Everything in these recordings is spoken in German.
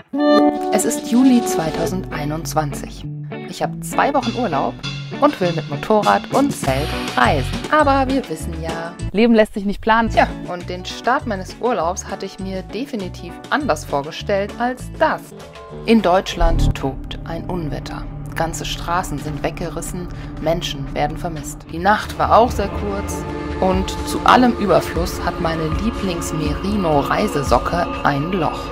Es ist Juli 2021. Ich habe 2 Wochen Urlaub und will mit Motorrad und Zelt reisen. Aber wir wissen ja, Leben lässt sich nicht planen. Tja, und den Start meines Urlaubs hatte ich mir definitiv anders vorgestellt als das. In Deutschland tobt ein Unwetter. Ganze Straßen sind weggerissen, Menschen werden vermisst. Die Nacht war auch sehr kurz und zu allem Überfluss hat meine Lieblings-Merino-Reisesocke ein Loch.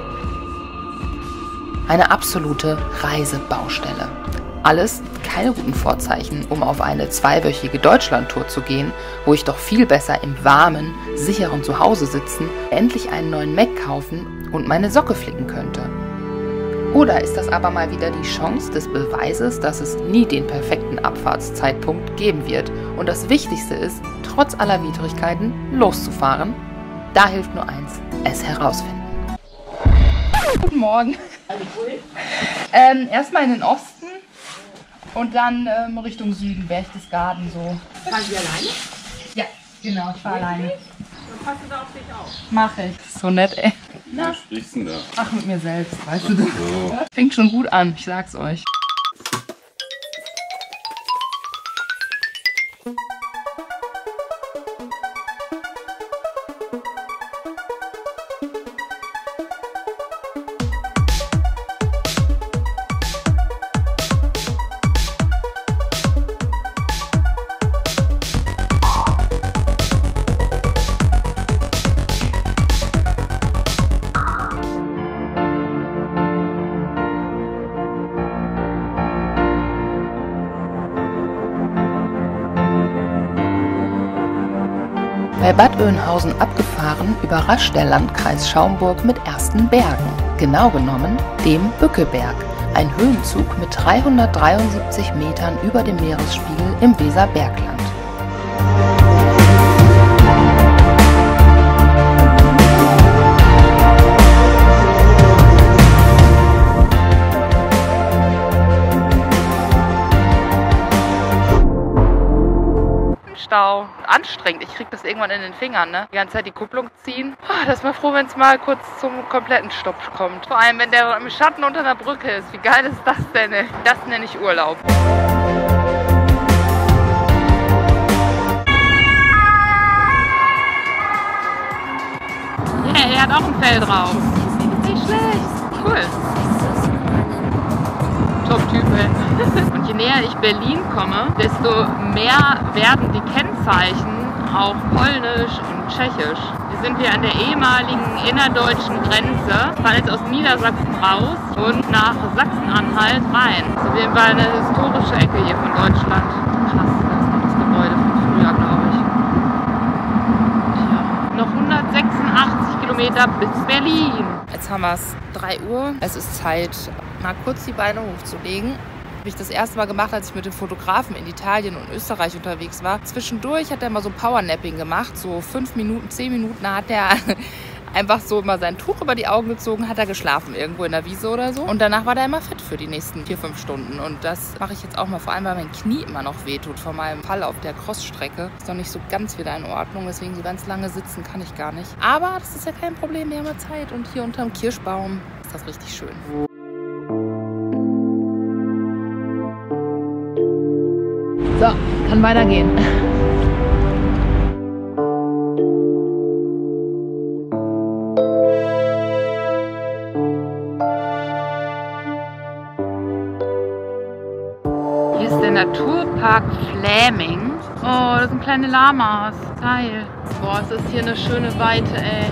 Eine absolute Reisebaustelle. Alles keine guten Vorzeichen, um auf eine 2-wöchige Deutschlandtour zu gehen, wo ich doch viel besser im warmen, sicheren Zuhause sitzen, endlich einen neuen Mac kaufen und meine Socke flicken könnte. Oder ist das aber mal wieder die Chance des Beweises, dass es nie den perfekten Abfahrtszeitpunkt geben wird und das Wichtigste ist, trotz aller Widrigkeiten loszufahren? Da hilft nur eins, es herausfinden. Guten Morgen. Erstmal in den Osten und dann Richtung Süden, Berchtesgaden so. Fahren Sie alleine? Ja, genau, ich fahre alleine. Dann passt du da auf dich auf. Mach ich. So nett, ey. Na? Was sprichst du denn da? Ach, mit mir selbst, weißt du das? So. Fängt schon gut an, ich sag's euch. Bei Bad Oeynhausen abgefahren, überrascht der Landkreis Schaumburg mit ersten Bergen. Genau genommen dem Bückeberg, ein Höhenzug mit 373 Metern über dem Meeresspiegel im Weserbergland. Stau. Anstrengend. Ich krieg das irgendwann in den Fingern, ne? Die ganze Zeit die Kupplung ziehen. Das ist mal froh, wenn es mal kurz zum kompletten Stopp kommt. Vor allem, wenn der im Schatten unter der Brücke ist. Wie geil ist das denn, ey? Das nenne ich Urlaub. Yeah, er hat auch ein Fell drauf. Nicht schlecht. Cool. Top-Typ, ey. Und je näher ich Berlin komme, desto mehr werden die Kennzeichen auch polnisch und tschechisch. Wir sind hier an der ehemaligen innerdeutschen Grenze, fahren jetzt aus Niedersachsen raus und nach Sachsen-Anhalt rein. Das ist auf jeden Fall eine historische Ecke hier von Deutschland. Krass, das ist noch das Gebäude von früher, glaube ich. Tja, noch 186 Kilometer bis Berlin. Jetzt haben wir es 3 Uhr. Es ist Zeit, mal kurz die Beine hochzulegen. Habe ich das erste Mal gemacht, als ich mit dem Fotografen in Italien und Österreich unterwegs war. Zwischendurch hat er mal so Powernapping gemacht, so 5 Minuten, 10 Minuten hat er einfach so mal sein Tuch über die Augen gezogen, hat er geschlafen irgendwo in der Wiese oder so. Und danach war der immer fit für die nächsten 4-5 Stunden. Und das mache ich jetzt auch mal, vor allem weil mein Knie immer noch wehtut von meinem Fall auf der Crossstrecke. Ist noch nicht so ganz wieder in Ordnung, deswegen so ganz lange sitzen kann ich gar nicht. Aber das ist ja kein Problem, wir haben ja Zeit. Und hier unterm Kirschbaum ist das richtig schön. So, kann weitergehen. Hier ist der Naturpark Fläming. Oh, das sind kleine Lamas. Geil. Boah, es ist hier eine schöne Weite, ey.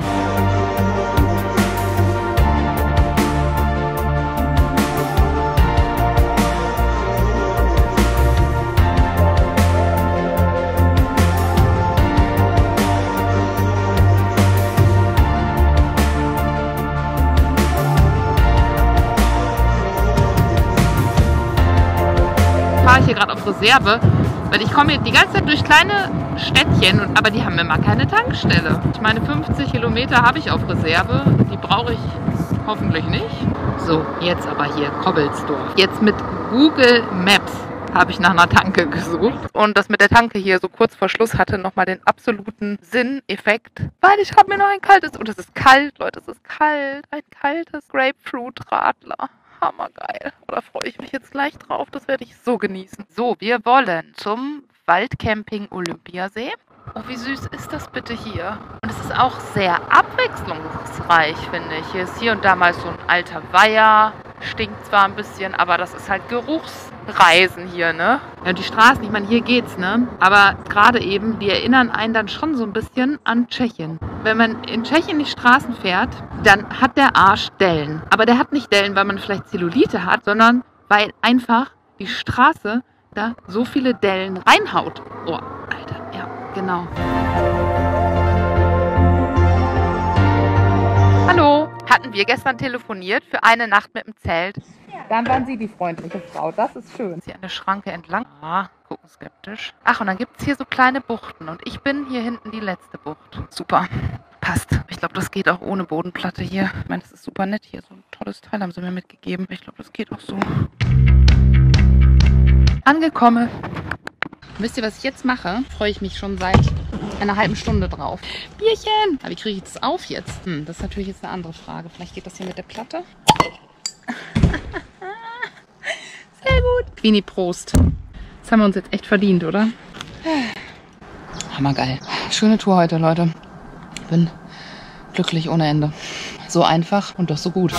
Fahre ich hier gerade auf Reserve, weil ich komme hier die ganze Zeit durch kleine Städtchen, aber die haben immer keine Tankstelle. Ich meine, 50 Kilometer habe ich auf Reserve, die brauche ich hoffentlich nicht. So, jetzt aber hier Kobbelsdorf. Jetzt mit Google Maps habe ich nach einer Tanke gesucht. Und das mit der Tanke hier so kurz vor Schluss hatte nochmal den absoluten Sinneffekt, weil ich habe mir noch ein kaltes, und es ist kalt, Leute, es ist kalt, ein kaltes Grapefruit-Radler. Hammergeil. Oder freue ich mich jetzt gleich drauf, das werde ich so genießen. So, wir wollen zum Waldcamping Olympiasee. Oh, wie süß ist das bitte hier? Und es ist auch sehr abwechslungsreich, finde ich. Hier ist hier und da mal so ein alter Weiher. Stinkt zwar ein bisschen, aber das ist halt Geruchsreisen hier, ne? Ja, die Straßen, ich meine, hier geht's, ne? Aber gerade eben, die erinnern einen dann schon so ein bisschen an Tschechien. Wenn man in Tschechien die Straßen fährt, dann hat der Arsch Dellen. Aber der hat nicht Dellen, weil man vielleicht Zellulite hat, sondern weil einfach die Straße da so viele Dellen reinhaut. Oh, Alter, ja, genau. Hallo, hatten wir gestern telefoniert für eine Nacht mit dem Zelt? Ja. Dann waren Sie die freundliche Frau, das ist schön. Hier eine Schranke entlang. Ah, gucken skeptisch. Ach, und dann gibt es hier so kleine Buchten und ich bin hier hinten die letzte Bucht. Super, passt. Ich glaube, das geht auch ohne Bodenplatte hier. Ich meine, das ist super nett hier. So ein tolles Teil haben sie mir mitgegeben. Ich glaube, das geht auch so. Angekommen. Wisst ihr, was ich jetzt mache? Freue ich mich schon seit einer halben Stunde drauf. Bierchen! Aber wie kriege ich das auf jetzt? Das ist natürlich jetzt eine andere Frage. Vielleicht geht das hier mit der Platte. Sehr gut. Queenie, Prost. Das haben wir uns jetzt echt verdient, oder? Hammergeil. Schöne Tour heute, Leute. Ich bin glücklich ohne Ende. So einfach und doch so gut.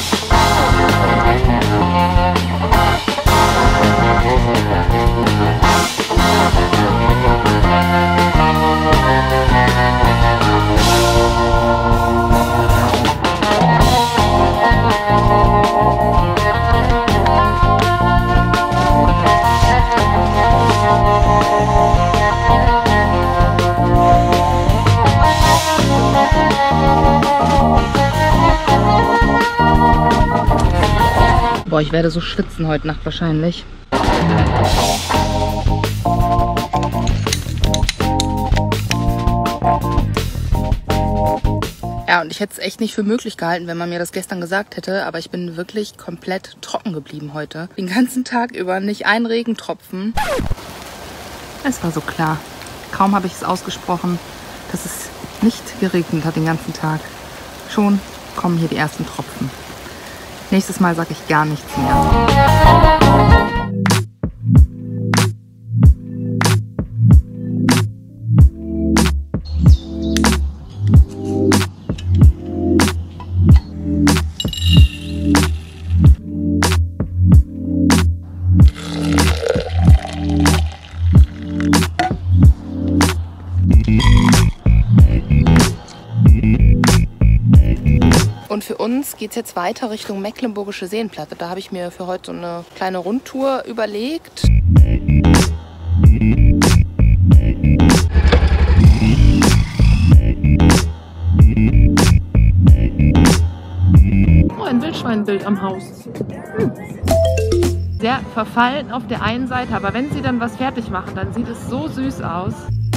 Boah, ich werde so schwitzen heute Nacht wahrscheinlich. Ja, und ich hätte es echt nicht für möglich gehalten, wenn man mir das gestern gesagt hätte, aber ich bin wirklich komplett trocken geblieben heute. Den ganzen Tag über nicht ein Regentropfen. Es war so klar. Kaum habe ich es ausgesprochen, dass es nicht geregnet hat den ganzen Tag. Schon kommen hier die ersten Tropfen. Nächstes Mal sage ich gar nichts mehr. Und für uns geht es jetzt weiter Richtung Mecklenburgische Seenplatte. Da habe ich mir für heute so eine kleine Rundtour überlegt. Oh, ein Wildschweinbild am Haus. Sehr verfallen auf der einen Seite, aber wenn sie dann was fertig machen, dann sieht es so süß aus.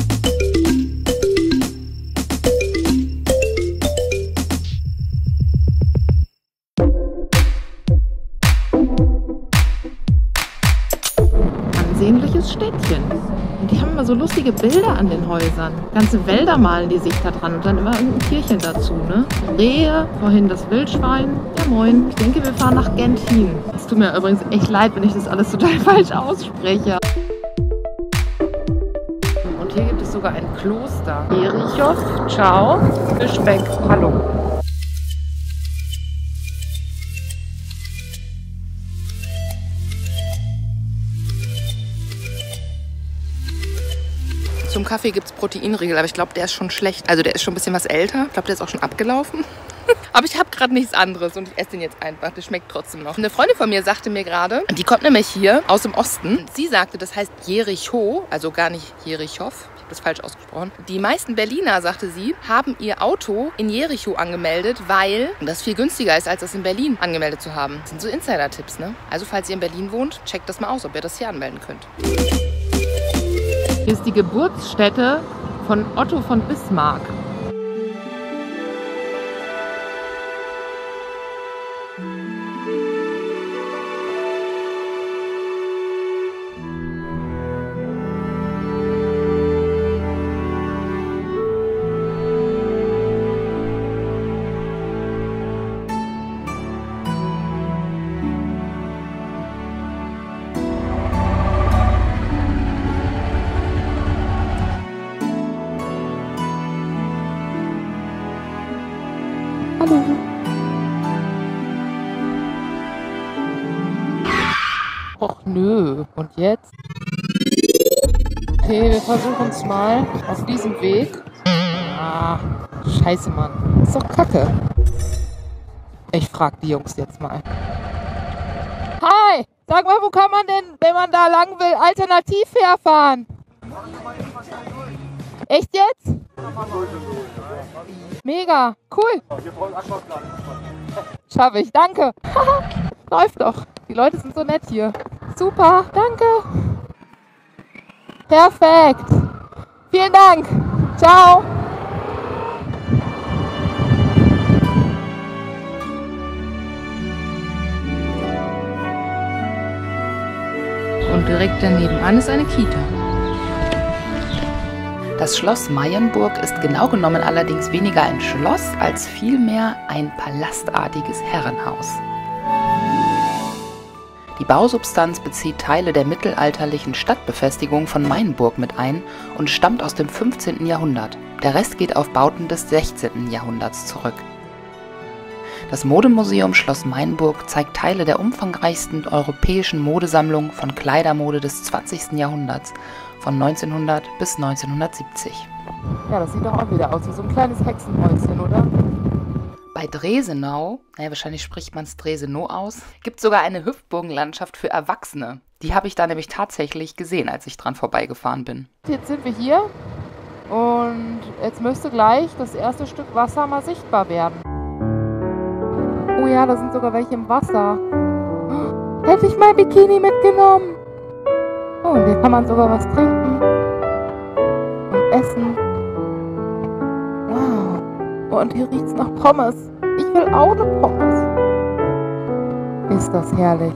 Ansehnliches Städtchen. Und die haben immer so lustige Bilder an den Häusern. Ganze Wälder malen die sich da dran und dann immer ein Tierchen dazu, ne? Rehe, vorhin das Wildschwein. Ja moin, ich denke, wir fahren nach Genthin. Es tut mir übrigens echt leid, wenn ich das alles total falsch ausspreche. Und hier gibt es sogar ein Kloster. Jerichow, ciao, Fischbeck, hallo. Zum Kaffee gibt es Proteinriegel, aber ich glaube, der ist schon schlecht. Also der ist schon ein bisschen was älter. Ich glaube, der ist auch schon abgelaufen. Aber ich habe gerade nichts anderes und ich esse den jetzt einfach. Der schmeckt trotzdem noch. Eine Freundin von mir sagte mir gerade, die kommt nämlich hier aus dem Osten. Sie sagte, das heißt Jericho, also gar nicht Jerichow. Ich habe das falsch ausgesprochen. Die meisten Berliner, sagte sie, haben ihr Auto in Jericho angemeldet, weil das viel günstiger ist, als das in Berlin angemeldet zu haben. Das sind so Insider-Tipps, ne? Also falls ihr in Berlin wohnt, checkt das mal aus, ob ihr das hier anmelden könnt. Hier ist die Geburtsstätte von Otto von Bismarck. Och nö. Und jetzt? Okay, wir versuchen es mal auf diesem Weg. Ah, scheiße, Mann. Ist doch kacke. Ich frag die Jungs jetzt mal. Hi! Sag mal, wo kann man denn, wenn man da lang will, alternativ herfahren? Echt jetzt? Mega, cool. Schaffe ich, danke. Läuft doch. Die Leute sind so nett hier. Super, danke. Perfekt. Vielen Dank. Ciao. Und direkt daneben ist eine Kita. Das Schloss Meienburg ist genau genommen allerdings weniger ein Schloss als vielmehr ein palastartiges Herrenhaus. Die Bausubstanz bezieht Teile der mittelalterlichen Stadtbefestigung von Meienburg mit ein und stammt aus dem 15. Jahrhundert. Der Rest geht auf Bauten des 16. Jahrhunderts zurück. Das Modemuseum Schloss Meienburg zeigt Teile der umfangreichsten europäischen Modesammlung von Kleidermode des 20. Jahrhunderts, von 1900 bis 1970. Ja, das sieht doch auch wieder aus wie so ein kleines Hexenhäuschen, oder? Bei Dresenau, wahrscheinlich spricht man es Dresenow aus, gibt es sogar eine Hüpfburgenlandschaft für Erwachsene. Die habe ich da nämlich tatsächlich gesehen, als ich dran vorbeigefahren bin. Jetzt sind wir hier und jetzt müsste gleich das erste Stück Wasser mal sichtbar werden. Oh ja, da sind sogar welche im Wasser. Hätte ich mein Bikini mitgenommen. Oh, und hier kann man sogar was trinken und essen. Wow. Oh, und hier riecht es nach Pommes. Ich will auch eine Pommes. Ist das herrlich.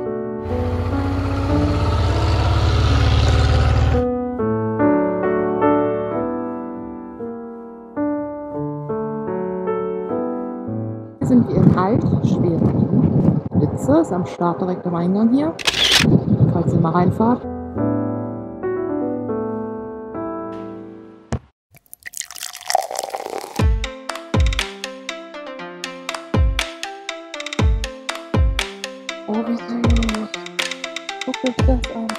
Hier sind wir in Alt-Schwerin. Blitze ist am Start direkt am Eingang hier. Falls ihr mal reinfahrt. Oh, wie süß. Guckt euch das an.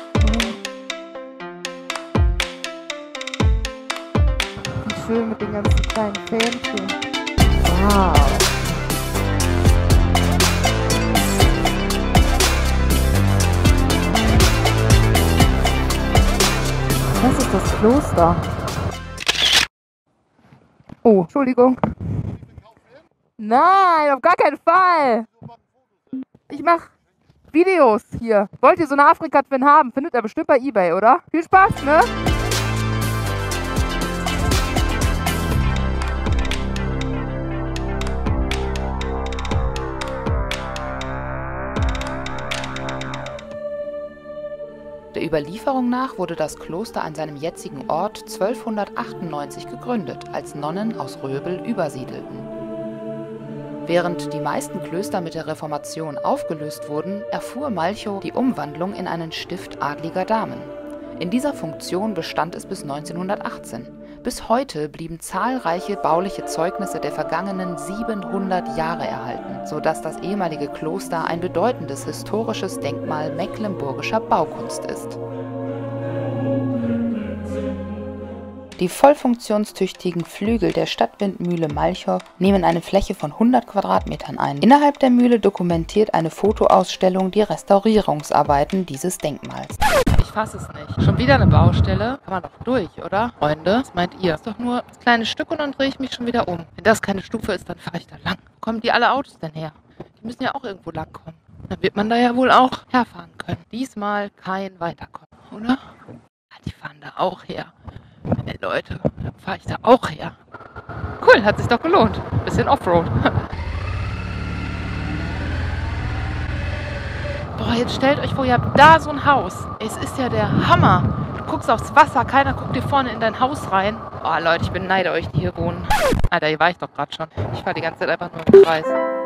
Wie schön mit den ganzen kleinen Fähnchen. Wow. Das ist das Kloster. Oh, Entschuldigung. Nein, auf gar keinen Fall. Ich mach Videos hier. Wollt ihr so eine Afrika-Twin haben? Findet ihr bestimmt bei eBay, oder? Viel Spaß, ne? Der Überlieferung nach wurde das Kloster an seinem jetzigen Ort 1298 gegründet, als Nonnen aus Röbel übersiedelten. Während die meisten Klöster mit der Reformation aufgelöst wurden, erfuhr Malchow die Umwandlung in einen Stift adliger Damen. In dieser Funktion bestand es bis 1918. Bis heute blieben zahlreiche bauliche Zeugnisse der vergangenen 700 Jahre erhalten, sodass das ehemalige Kloster ein bedeutendes historisches Denkmal mecklenburgischer Baukunst ist. Die vollfunktionstüchtigen Flügel der Stadtwindmühle Malchow nehmen eine Fläche von 100 Quadratmetern ein. Innerhalb der Mühle dokumentiert eine Fotoausstellung die Restaurierungsarbeiten dieses Denkmals. Ich fasse es nicht. Schon wieder eine Baustelle. Kann man doch durch, oder? Freunde, was meint ihr? Das ist doch nur ein kleines Stück und dann drehe ich mich schon wieder um. Wenn das keine Stufe ist, dann fahre ich da lang. Wo kommen die alle Autos denn her? Die müssen ja auch irgendwo lang kommen. Dann wird man da ja wohl auch herfahren können. Diesmal kein Weiterkommen, oder? Ah, die fahren da auch her. Hey Leute, dann fahre ich da auch her. Cool, hat sich doch gelohnt. Bisschen Offroad. Boah, jetzt stellt euch vor, ihr habt da so ein Haus. Es ist ja der Hammer. Du guckst aufs Wasser, keiner guckt dir vorne in dein Haus rein. Oh Leute, ich beneide euch, die hier wohnen. Alter, hier war ich doch gerade schon. Ich fahre die ganze Zeit einfach nur im Kreis.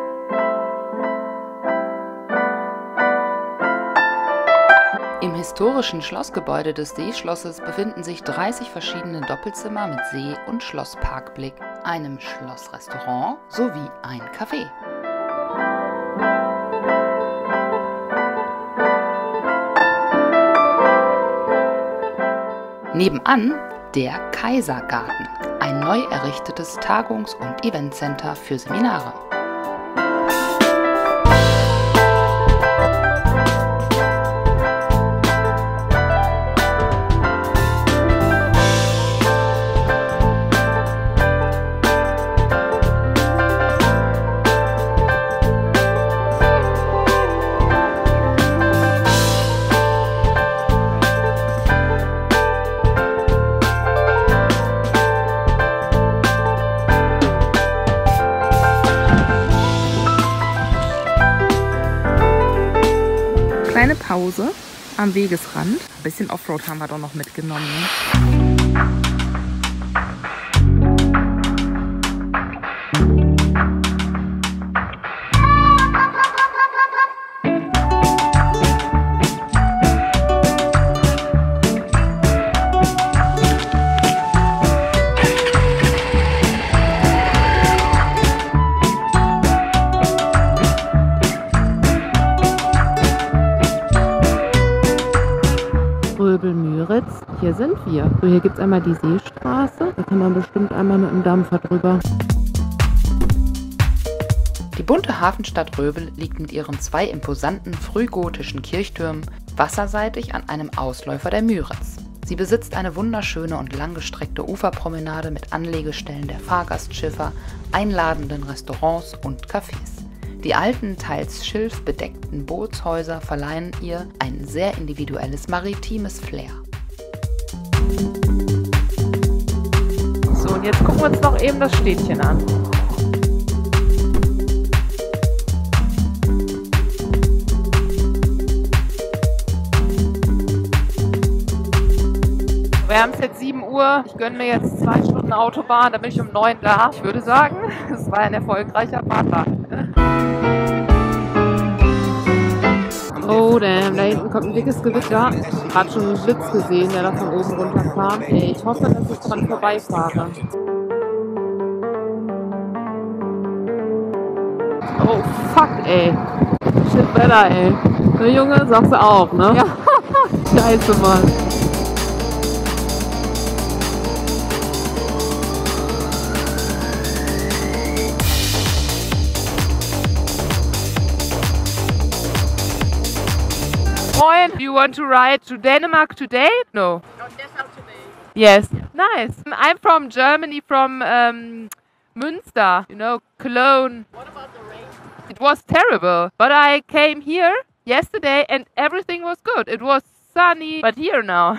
Im historischen Schlossgebäude des Seeschlosses befinden sich 30 verschiedene Doppelzimmer mit See- und Schlossparkblick, einem Schlossrestaurant sowie ein Café. Nebenan der Kaisergarten, ein neu errichtetes Tagungs- und Eventcenter für Seminare. Kleine Pause am Wegesrand. Ein bisschen Offroad haben wir doch noch mitgenommen. Ne? Röbel-Müritz, hier sind wir. So, hier gibt es einmal die Seestraße, da kann man bestimmt einmal mit dem Dampfer drüber. Die bunte Hafenstadt Röbel liegt mit ihren 2 imposanten frühgotischen Kirchtürmen wasserseitig an einem Ausläufer der Müritz. Sie besitzt eine wunderschöne und langgestreckte Uferpromenade mit Anlegestellen der Fahrgastschiffer, einladenden Restaurants und Cafés. Die alten, teils schilfbedeckten Bootshäuser verleihen ihr ein sehr individuelles maritimes Flair. So, und jetzt gucken wir uns noch eben das Städtchen an. Wir haben es jetzt 7 Uhr. Ich gönne mir jetzt 2 Stunden Autobahn, dann bin ich um 9 da. Ich würde sagen, es war ein erfolgreicher Fahrtag. Oh damn, da hinten kommt ein dickes Gewitter. Ich habe gerade schon einen Blitz gesehen, der da von oben runter kam. Ey, ich hoffe, dass ich dran vorbeifahre. Oh fuck, ey. Shit better, ey. Ne Junge, sagst du auch, ne? Ja. Scheiße, Mann. Do you want to ride to Denmark today? No. Not Dessau today. Yes. Nice. I'm from Germany, from Münster, you know, Cologne. What about the rain? It was terrible, but I came here yesterday and everything was good. It was sunny, but here now.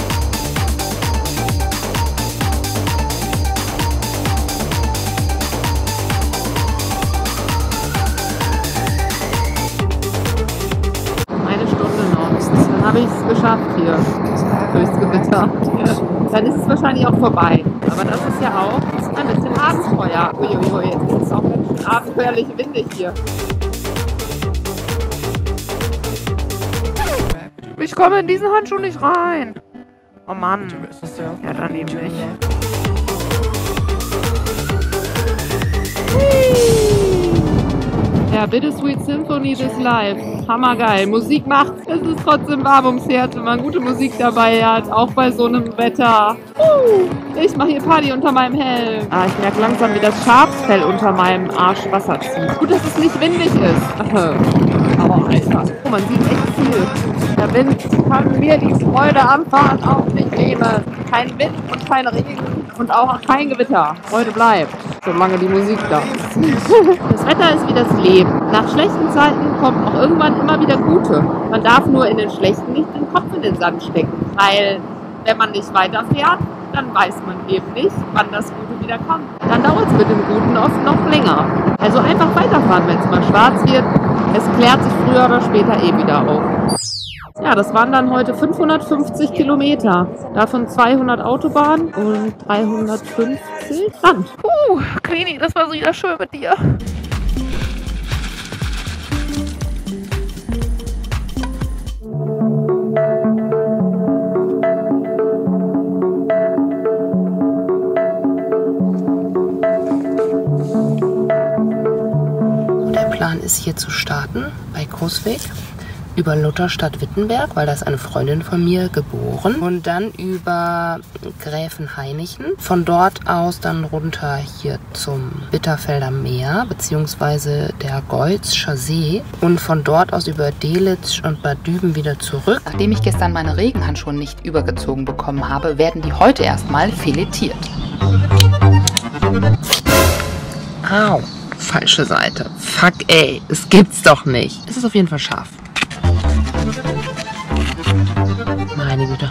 Eine Stunde noch. Dann habe ich es geschafft hier. Durchs Gewitter. Dann ist es wahrscheinlich auch vorbei. Aber das ist ja auch ein bisschen Abenteuer. Uiuiui, jetzt ist es auch ganz schön abenteuerlich windig hier. Ich komme in diesen Handschuh nicht rein. Oh Mann. Ja, dann eben nicht. Ja, Bittersweet Symphony this live. Hammergeil. Musik macht. Es ist trotzdem warm ums Herz, wenn man gute Musik dabei hat. Auch bei so einem Wetter. Ich mache hier Party unter meinem Helm. Ah, ich merke langsam, wie das Schafsfell unter meinem Arsch Wasser zieht. Gut, dass es nicht windig ist. Aber Alter. Oh, man sieht echt viel. Der Wind kann mir die Freude am Fahren auch nicht nehmen. Kein Wind und kein Regen und auch kein Gewitter. Freude bleibt, solange die Musik da ist. Das Wetter ist wie das Leben. Nach schlechten Zeiten kommen auch irgendwann immer wieder gute. Man darf nur in den schlechten nicht den Kopf in den Sand stecken. Weil, wenn man nicht weiterfährt, dann weiß man eben nicht, wann das Gute wieder kommt. Dann dauert es mit dem Guten oft noch länger. Also einfach weiterfahren, wenn es mal schwarz wird. Es klärt sich früher oder später eh wieder auf. Ja, das waren dann heute 550 Kilometer. Davon 200 Autobahn und 350 Land. Queenie, das war so wieder schön mit dir. Der Plan ist hier zu starten bei Großweg. über Lutherstadt-Wittenberg, weil da ist eine Freundin von mir geboren. Und dann über Gräfenhainichen. Von dort aus dann runter hier zum Bitterfelder Meer, beziehungsweise der Geutzscher See. Und von dort aus über Delitzsch und Bad Düben wieder zurück. Nachdem ich gestern meine Regenhandschuhe nicht übergezogen bekommen habe, werden die heute erstmal filetiert. Au, falsche Seite. Fuck ey, das gibt's doch nicht. Es ist auf jeden Fall scharf. Meine Güte.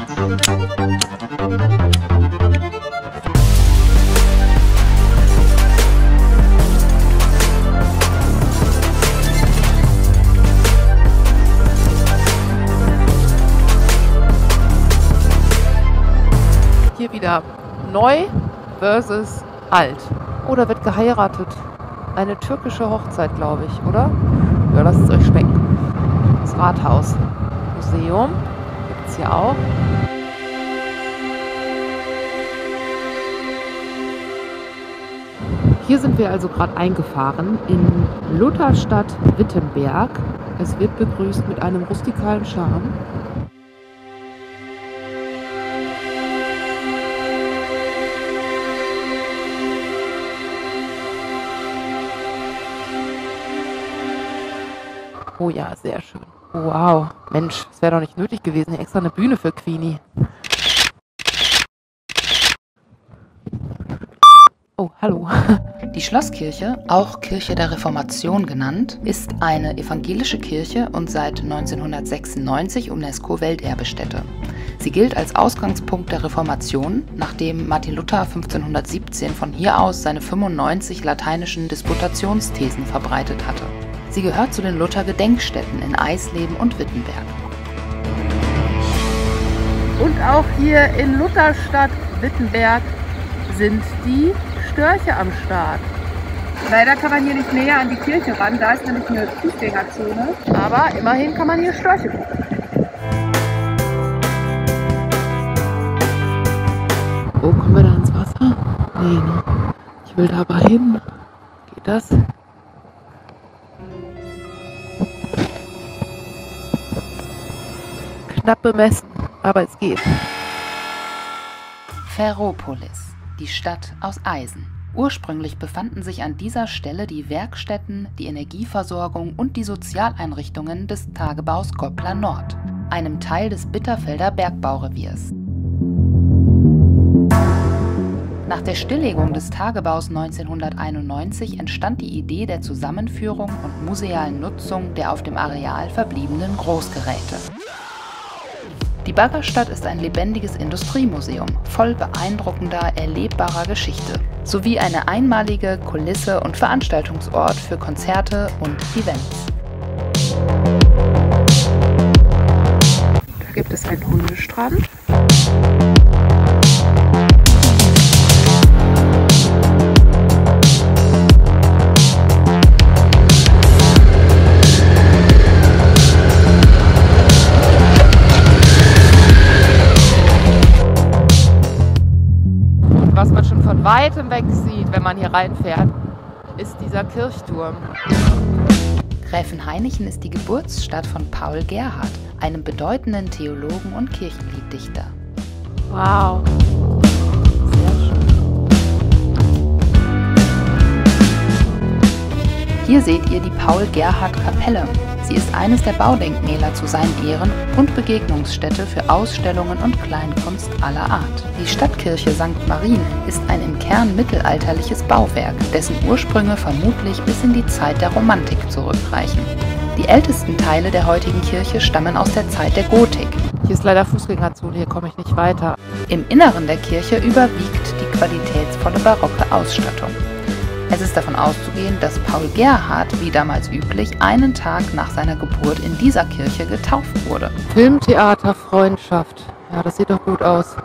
Hier wieder neu versus alt. Oder wird geheiratet? Eine türkische Hochzeit, glaube ich, oder? Ja, lasst es euch schmecken. Das Rathaus. Museum gibt es hier auch. Hier sind wir also gerade eingefahren in Lutherstadt-Wittenberg. Es wird begrüßt mit einem rustikalen Charme. Oh ja, sehr schön. Oh, wow. Mensch, es wäre doch nicht nötig gewesen, hier extra eine Bühne für Queenie. Oh, hallo. Die Schlosskirche, auch Kirche der Reformation genannt, ist eine evangelische Kirche und seit 1996 UNESCO-Welterbestätte. Sie gilt als Ausgangspunkt der Reformation, nachdem Martin Luther 1517 von hier aus seine 95 lateinischen Disputationsthesen verbreitet hatte. Sie gehört zu den Luther-Gedenkstätten in Eisleben und Wittenberg. Und auch hier in Lutherstadt-Wittenberg sind die Störche am Start. Leider kann man hier nicht näher an die Kirche ran, da ist nämlich eine Fußgängerzone. Aber immerhin kann man hier Störche gucken. Oh, kommen wir da ins Wasser? Nee, ne? Ich will da aber hin. Geht das? Knapp bemessen, aber es geht. Ferropolis, die Stadt aus Eisen. Ursprünglich befanden sich an dieser Stelle die Werkstätten, die Energieversorgung und die Sozialeinrichtungen des Tagebaus Gopla Nord, einem Teil des Bitterfelder Bergbaureviers. Nach der Stilllegung des Tagebaus 1991 entstand die Idee der Zusammenführung und musealen Nutzung der auf dem Areal verbliebenen Großgeräte. Die Baggerstadt ist ein lebendiges Industriemuseum, voll beeindruckender, erlebbarer Geschichte, sowie eine einmalige Kulisse und Veranstaltungsort für Konzerte und Events. Da gibt es einen Hundestrand. Was man schon von weitem weg sieht, wenn man hier reinfährt, ist dieser Kirchturm. Gräfenhainichen ist die Geburtsstadt von Paul Gerhardt, einem bedeutenden Theologen und Kirchenlieddichter. Wow. Hier seht ihr die Paul-Gerhardt-Kapelle. Sie ist eines der Baudenkmäler zu seinen Ehren und Begegnungsstätte für Ausstellungen und Kleinkunst aller Art. Die Stadtkirche St. Marien ist ein im Kern mittelalterliches Bauwerk, dessen Ursprünge vermutlich bis in die Zeit der Romantik zurückreichen. Die ältesten Teile der heutigen Kirche stammen aus der Zeit der Gotik. Hier ist leider Fußgängerzone, hier komme ich nicht weiter. Im Inneren der Kirche überwiegt die qualitätsvolle barocke Ausstattung. Es ist davon auszugehen, dass Paul Gerhardt, wie damals üblich, einen Tag nach seiner Geburt in dieser Kirche getauft wurde. Filmtheater Freundschaft. Ja, das sieht doch gut aus.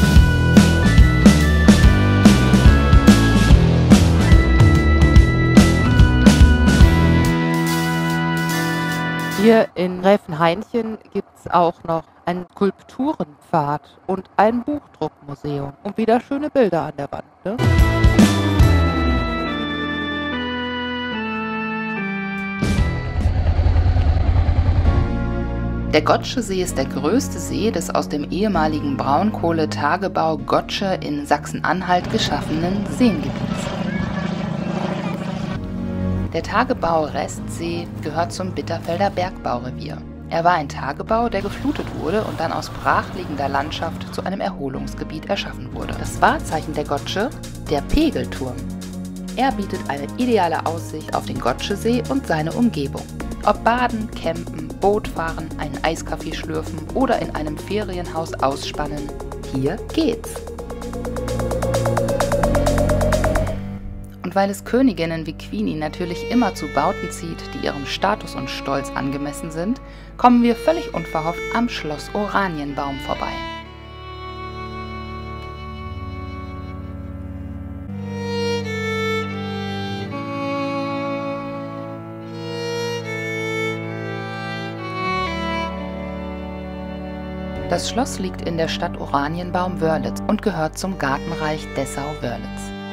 Hier in Gräfenhainichen gibt es auch noch einen Skulpturenpfad und ein Buchdruckmuseum. Und wieder schöne Bilder an der Wand, ne? Der Gottsche See ist der größte See des aus dem ehemaligen Braunkohletagebau Gottsche in Sachsen-Anhalt geschaffenen Seengebiets. Der Tagebau Restsee gehört zum Bitterfelder Bergbaurevier. Er war ein Tagebau, der geflutet wurde und dann aus brachliegender Landschaft zu einem Erholungsgebiet erschaffen wurde. Das Wahrzeichen der Gottsche, der Pegelturm. Er bietet eine ideale Aussicht auf den Gottschesee und seine Umgebung. Ob baden, campen, Bootfahren, einen Eiskaffee schlürfen oder in einem Ferienhaus ausspannen, hier geht's. Und weil es Königinnen wie Queenie natürlich immer zu Bauten zieht, die ihrem Status und Stolz angemessen sind, kommen wir völlig unverhofft am Schloss Oranienbaum vorbei. Das Schloss liegt in der Stadt Oranienbaum-Wörlitz und gehört zum Gartenreich Dessau-Wörlitz.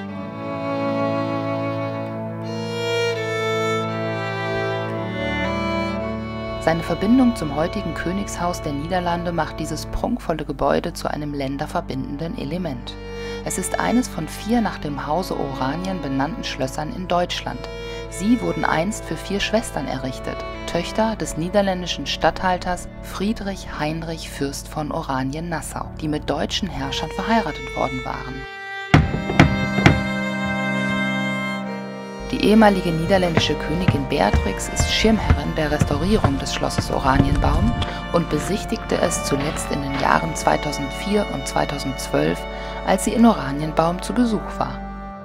Seine Verbindung zum heutigen Königshaus der Niederlande macht dieses prunkvolle Gebäude zu einem länderverbindenden Element. Es ist eines von 4 nach dem Hause Oranien benannten Schlössern in Deutschland. Sie wurden einst für 4 Schwestern errichtet, Töchter des niederländischen Statthalters Friedrich Heinrich Fürst von Oranien-Nassau, die mit deutschen Herrschern verheiratet worden waren. Die ehemalige niederländische Königin Beatrix ist Schirmherrin der Restaurierung des Schlosses Oranienbaum und besichtigte es zuletzt in den Jahren 2004 und 2012, als sie in Oranienbaum zu Besuch war.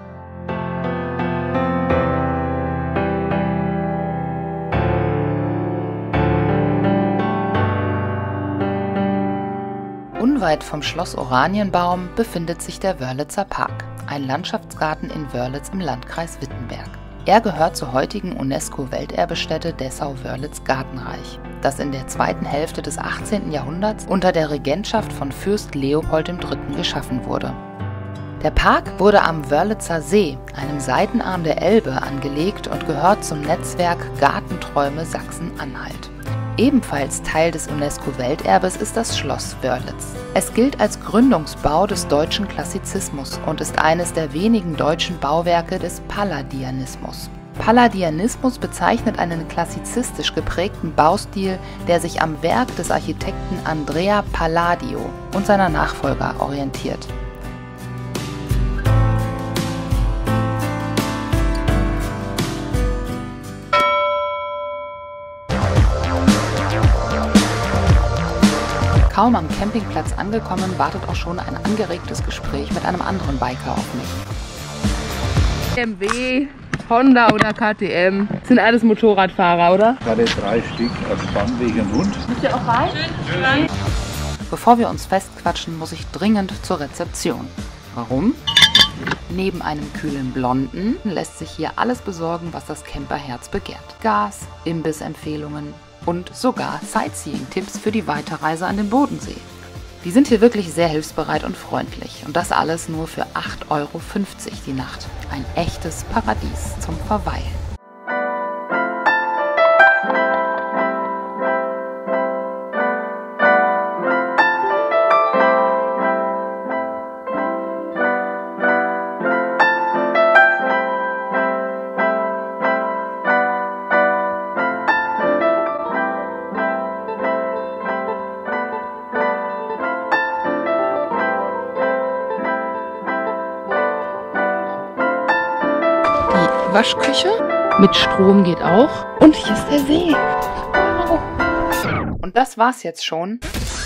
Unweit vom Schloss Oranienbaum befindet sich der Wörlitzer Park, ein Landschaftsgarten in Wörlitz im Landkreis Wittenberg. Er gehört zur heutigen UNESCO-Welterbestätte Dessau-Wörlitz-Gartenreich, das in der zweiten Hälfte des 18. Jahrhunderts unter der Regentschaft von Fürst Leopold III. Geschaffen wurde. Der Park wurde am Wörlitzer See, einem Seitenarm der Elbe, angelegt und gehört zum Netzwerk Gartenträume Sachsen-Anhalt. Ebenfalls Teil des UNESCO-Welterbes ist das Schloss Wörlitz. Es gilt als Gründungsbau des deutschen Klassizismus und ist eines der wenigen deutschen Bauwerke des Palladianismus. Palladianismus bezeichnet einen klassizistisch geprägten Baustil, der sich am Werk des Architekten Andrea Palladio und seiner Nachfolger orientiert. Kaum am Campingplatz angekommen, wartet auch schon ein angeregtes Gespräch mit einem anderen Biker auf mich. BMW, Honda oder KTM, sind alles Motorradfahrer, oder? Gerade 3 Stück auf Bannweg und Hund. Müsst ihr auch rein? Schön. Bevor wir uns festquatschen, muss ich dringend zur Rezeption. Warum? Neben einem kühlen Blonden lässt sich hier alles besorgen, was das Camperherz begehrt. Gas, Imbissempfehlungen und sogar Sightseeing-Tipps für die Weiterreise an den Bodensee. Die sind hier wirklich sehr hilfsbereit und freundlich und das alles nur für 8,50 € die Nacht. Ein echtes Paradies zum Verweilen. Waschküche mit Strom geht auch. Und hier ist der See. Wow. Und das war's jetzt schon.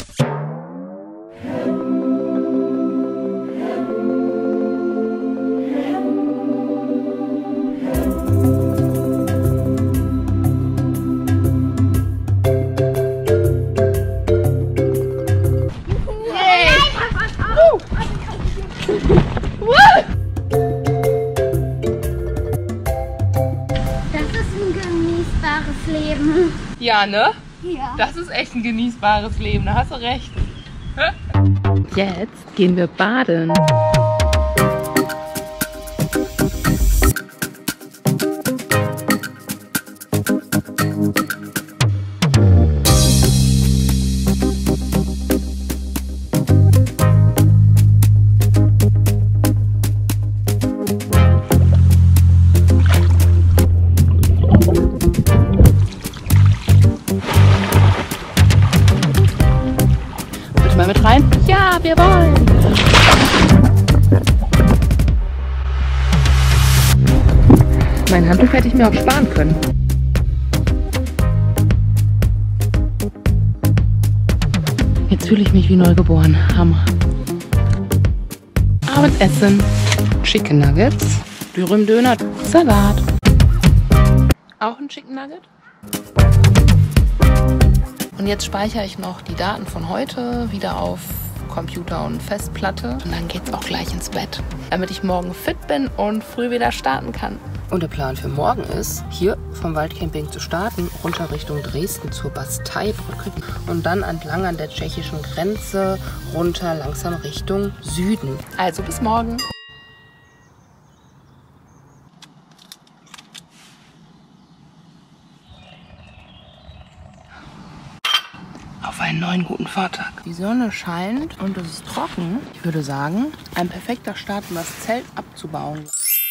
Leben. Ja, ne? Ja. Das ist echt ein genießbares Leben, da hast du recht. Jetzt gehen wir baden. Ja, wir wollen. Mein Handtuch hätte ich mir auch sparen können. Jetzt fühle ich mich wie neugeboren. Hammer. Abendessen. Chicken Nuggets. Dürüm-Döner. Salat. Auch ein Chicken Nugget. Und jetzt speichere ich noch die Daten von heute wieder auf Computer und Festplatte. Und dann geht's auch gleich ins Bett, damit ich morgen fit bin und früh wieder starten kann. Und der Plan für morgen ist, hier vom Waldcamping zu starten, runter Richtung Dresden zur Basteibrücke und dann entlang an der tschechischen Grenze runter langsam Richtung Süden. Also bis morgen. Auf einen neuen guten Fahrtag. Die Sonne scheint und es ist trocken. Ich würde sagen, ein perfekter Start, um das Zelt abzubauen.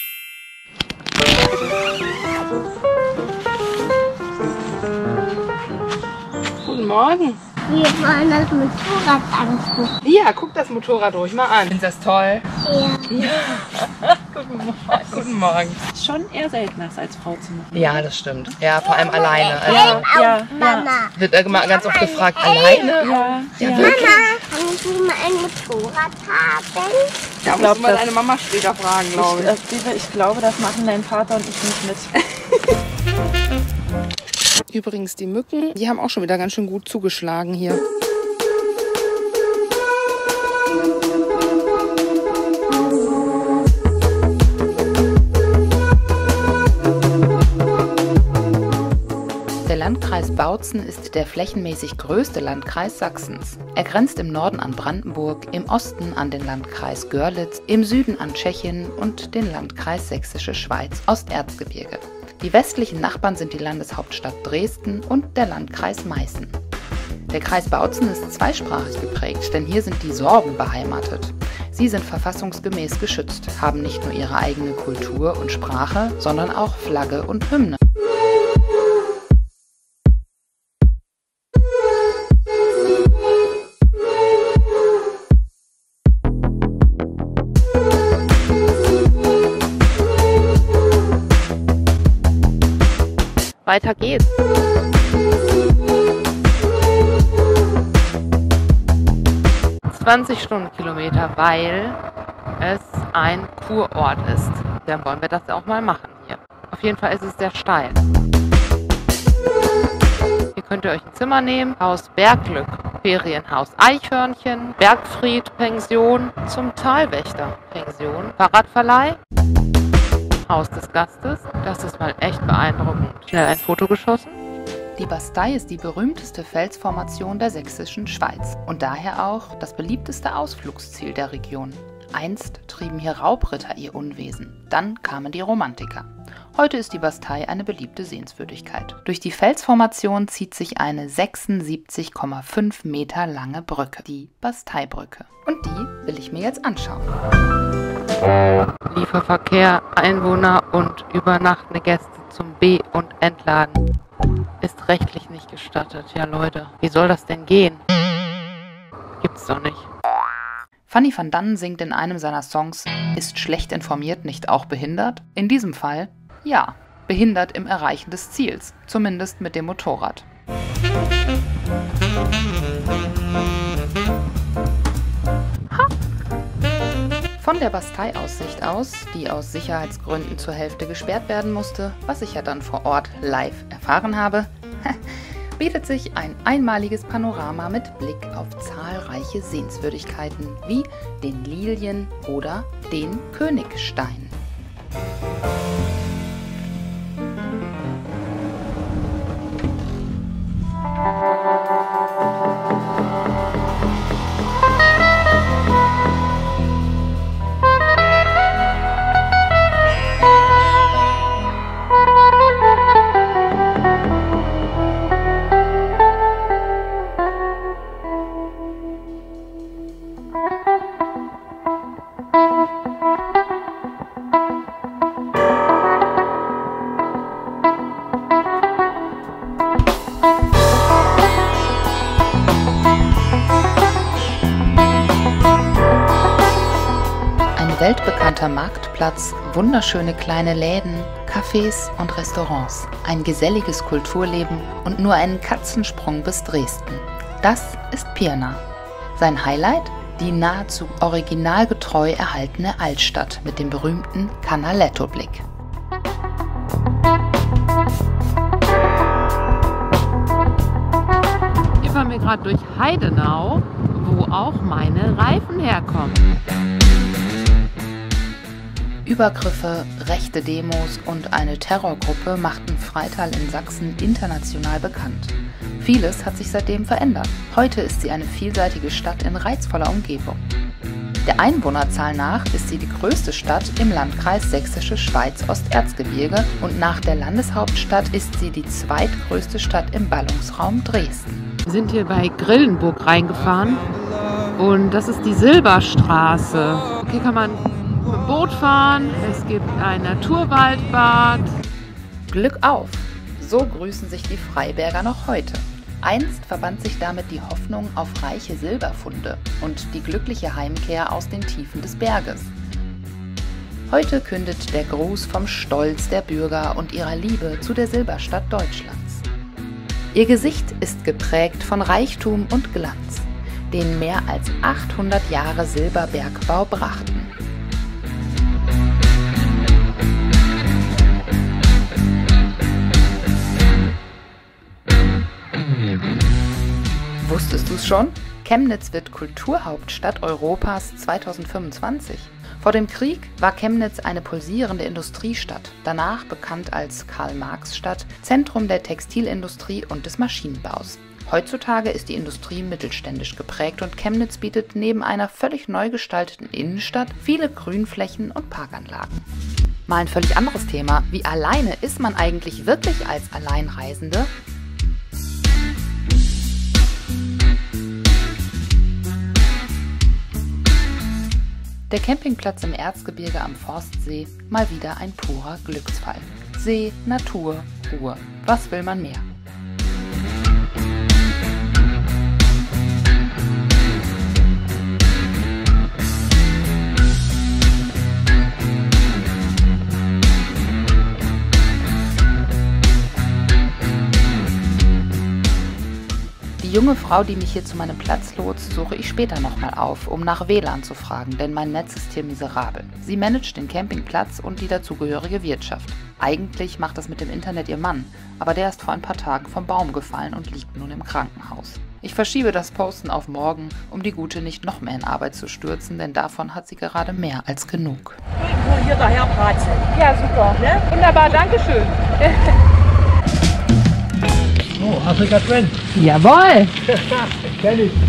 Guten Morgen. Wir wollen das Motorrad angucken. Ja, guck das Motorrad ruhig mal an. Findest du das toll? Ja. Guten Morgen. Guten Morgen. Ist schon eher selten, das als Frau zu machen. Ja, das stimmt. Ja, vor allem alleine. Also, Ja, Mama. wird immer ganz oft gefragt, alleine? ja. Ja, Mama, wirklich? kann ich mal ein Motorrad haben? Da musst du mal deine Mama später fragen, glaube ich. Ich glaube, das machen dein Vater und ich nicht mit. Übrigens, die Mücken, die haben auch schon wieder ganz schön gut zugeschlagen hier. Der Landkreis Bautzen ist der flächenmäßig größte Landkreis Sachsens. Er grenzt im Norden an Brandenburg, im Osten an den Landkreis Görlitz, im Süden an Tschechien und den Landkreis Sächsische Schweiz, Osterzgebirge. Die westlichen Nachbarn sind die Landeshauptstadt Dresden und der Landkreis Meißen. Der Kreis Bautzen ist zweisprachig geprägt, denn hier sind die Sorben beheimatet. Sie sind verfassungsgemäß geschützt, haben nicht nur ihre eigene Kultur und Sprache, sondern auch Flagge und Hymne. Weiter geht's. ...20 Stundenkilometer, weil es ein Kurort ist. Dann wollen wir das auch mal machen hier. Auf jeden Fall ist es sehr steil. Hier könnt ihr euch ein Zimmer nehmen. Haus Bergglück, Ferienhaus Eichhörnchen, Bergfried Pension, zum Talwächter Pension, Fahrradverleih. Haus des Gastes. Das ist mal echt beeindruckend. Schnell ein Foto geschossen. Die Bastei ist die berühmteste Felsformation der sächsischen Schweiz und daher auch das beliebteste Ausflugsziel der Region. Einst trieben hier Raubritter ihr Unwesen, dann kamen die Romantiker. Heute ist die Bastei eine beliebte Sehenswürdigkeit. Durch die Felsformation zieht sich eine 76,5 Meter lange Brücke, die Basteibrücke. Und die will ich mir jetzt anschauen. Lieferverkehr, Einwohner und übernachtende Gäste zum Be- und Entladen ist rechtlich nicht gestattet. Ja Leute, wie soll das denn gehen? Gibt's doch nicht. Fanny van Dannen singt in einem seiner Songs, ist schlecht informiert nicht auch behindert? In diesem Fall, ja, behindert im Erreichen des Ziels, zumindest mit dem Motorrad. Von der Bastei-Aussicht aus, die aus Sicherheitsgründen zur Hälfte gesperrt werden musste, was ich ja dann vor Ort live erfahren habe, bietet sich ein einmaliges Panorama mit Blick auf zahlreiche Sehenswürdigkeiten wie den Lilien oder den Königstein. weltbekannter Marktplatz, wunderschöne kleine Läden, Cafés und Restaurants, ein geselliges Kulturleben und nur einen Katzensprung bis Dresden. Das ist Pirna. Sein Highlight? Die nahezu originalgetreu erhaltene Altstadt mit dem berühmten Canaletto-Blick. Hier fahren wir gerade durch Heidenau, wo auch meine Reifen herkommen. Übergriffe, rechte Demos und eine Terrorgruppe machten Freital in Sachsen international bekannt. Vieles hat sich seitdem verändert. Heute ist sie eine vielseitige Stadt in reizvoller Umgebung. Der Einwohnerzahl nach ist sie die größte Stadt im Landkreis Sächsische Schweiz-Osterzgebirge und nach der Landeshauptstadt ist sie die zweitgrößte Stadt im Ballungsraum Dresden. Wir sind hier bei Grillenburg reingefahren und das ist die Silberstraße. Hier kann man mit dem Boot fahren, es gibt ein Naturwaldbad. Glück auf! So grüßen sich die Freiberger noch heute. Einst verband sich damit die Hoffnung auf reiche Silberfunde und die glückliche Heimkehr aus den Tiefen des Berges. Heute kündet der Gruß vom Stolz der Bürger und ihrer Liebe zu der Silberstadt Deutschlands. Ihr Gesicht ist geprägt von Reichtum und Glanz, den mehr als 800 Jahre Silberbergbau brachten. Wusstest du es schon? Chemnitz wird Kulturhauptstadt Europas 2025. Vor dem Krieg war Chemnitz eine pulsierende Industriestadt, danach bekannt als Karl-Marx-Stadt, Zentrum der Textilindustrie und des Maschinenbaus. Heutzutage ist die Industrie mittelständisch geprägt und Chemnitz bietet neben einer völlig neu gestalteten Innenstadt viele Grünflächen und Parkanlagen. Mal ein völlig anderes Thema. Wie alleine ist man eigentlich wirklich als Alleinreisende? Der Campingplatz im Erzgebirge am Forstsee, mal wieder ein purer Glücksfall. See, Natur, Ruhe. Was will man mehr? Die junge Frau, die mich hier zu meinem Platz lotst, suche ich später nochmal auf, um nach WLAN zu fragen, denn mein Netz ist hier miserabel. Sie managt den Campingplatz und die dazugehörige Wirtschaft. Eigentlich macht das mit dem Internet ihr Mann, aber der ist vor ein paar Tagen vom Baum gefallen und liegt nun im Krankenhaus. Ich verschiebe das Posten auf morgen, um die Gute nicht noch mehr in Arbeit zu stürzen, denn davon hat sie gerade mehr als genug. Hier daher Bratzen. Ja, super. Ne? Wunderbar, Dankeschön. Oh, Afrika Twin. Jawohl. Kenn ich.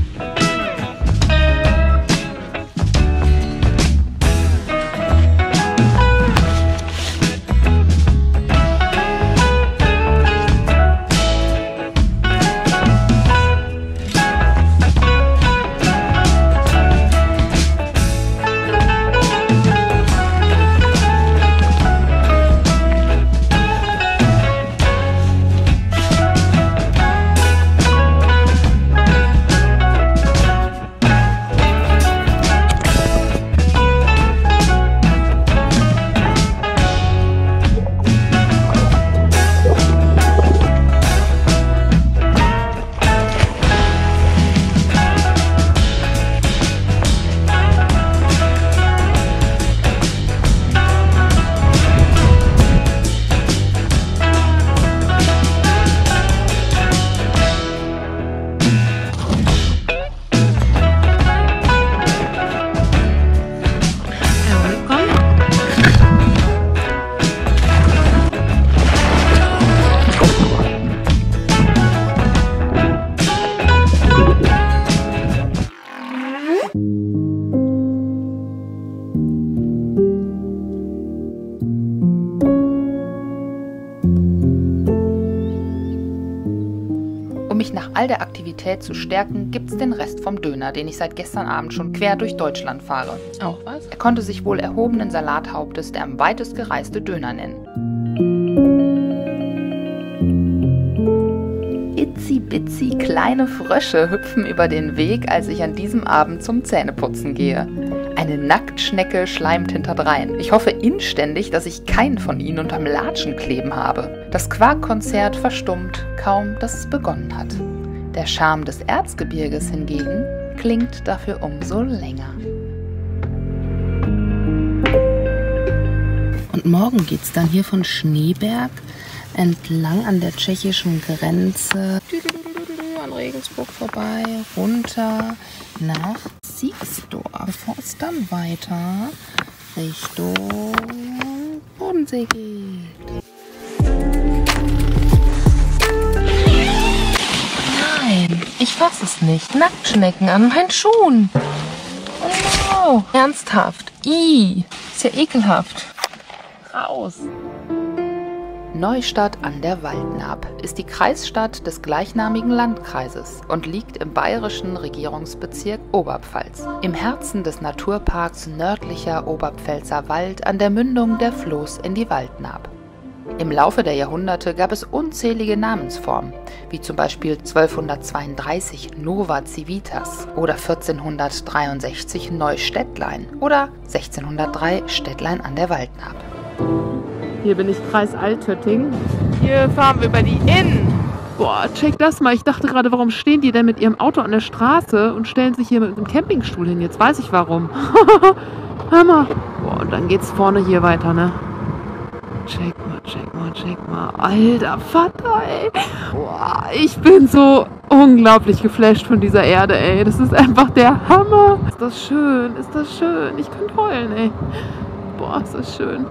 mich nach all der Aktivität zu stärken, gibt's den Rest vom Döner, den ich seit gestern Abend schon quer durch Deutschland fahre. Auch was? Er konnte sich wohl erhobenen Salathauptes der am weitest gereiste Döner nennen. Itzi-bitzi kleine Frösche hüpfen über den Weg, als ich an diesem Abend zum Zähneputzen gehe. Eine Nacktschnecke schleimt hinterdrein. Ich hoffe inständig, dass ich keinen von ihnen unterm Latschen kleben habe. Das Quarkkonzert verstummt, kaum dass es begonnen hat. Der Charme des Erzgebirges hingegen klingt dafür umso länger. Und morgen geht's dann hier von Schneeberg entlang an der tschechischen Grenze an Regensburg vorbei, runter nach Siegsdorf, bevor es dann weiter Richtung Bodensee geht. Nein, ich fass es nicht. Nacktschnecken an meinen Schuhen. Oh no. Ernsthaft. Ist ja ekelhaft. Raus. Neustadt an der Waldnaab ist die Kreisstadt des gleichnamigen Landkreises und liegt im bayerischen Regierungsbezirk Oberpfalz, im Herzen des Naturparks Nördlicher Oberpfälzer Wald an der Mündung der Floß in die Waldnaab. Im Laufe der Jahrhunderte gab es unzählige Namensformen, wie zum Beispiel 1232 Nova Civitas oder 1463 Neustädtlein oder 1603 Städtlein an der Waldnaab. Hier bin ich Kreis Altötting. Hier fahren wir über die Inn. Boah, check das mal. Ich dachte gerade, warum stehen die denn mit ihrem Auto an der Straße und stellen sich hier mit einem Campingstuhl hin? Jetzt weiß ich warum. Hammer. Boah, und dann geht's vorne hier weiter, ne? Check mal. Alter Vater, ey. Boah, ich bin so unglaublich geflasht von dieser Erde, ey. Das ist einfach der Hammer. Ist das schön. Ich könnte heulen, ey. Boah, ist das schön.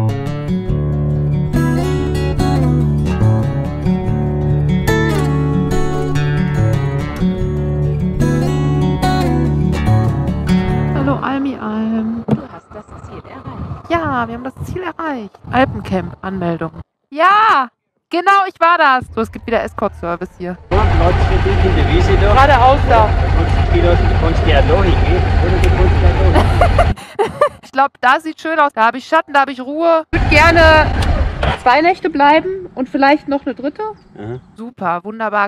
Hallo Almi-Alm. Du hast das Ziel erreicht. Ja, wir haben das Ziel erreicht. Alpencamp, Anmeldung. Ja, genau, ich war das. So, es gibt wieder Escort-Service hier. Ja, Platz für dich in der Wiese da. Geradeaus da. Du kannst ja da hingehen. Oder du kannst ja da. Ich glaube, da sieht schön aus. Da habe ich Schatten, da habe ich Ruhe. Ich würde gerne 2 Nächte bleiben und vielleicht noch eine 3. Super, wunderbar.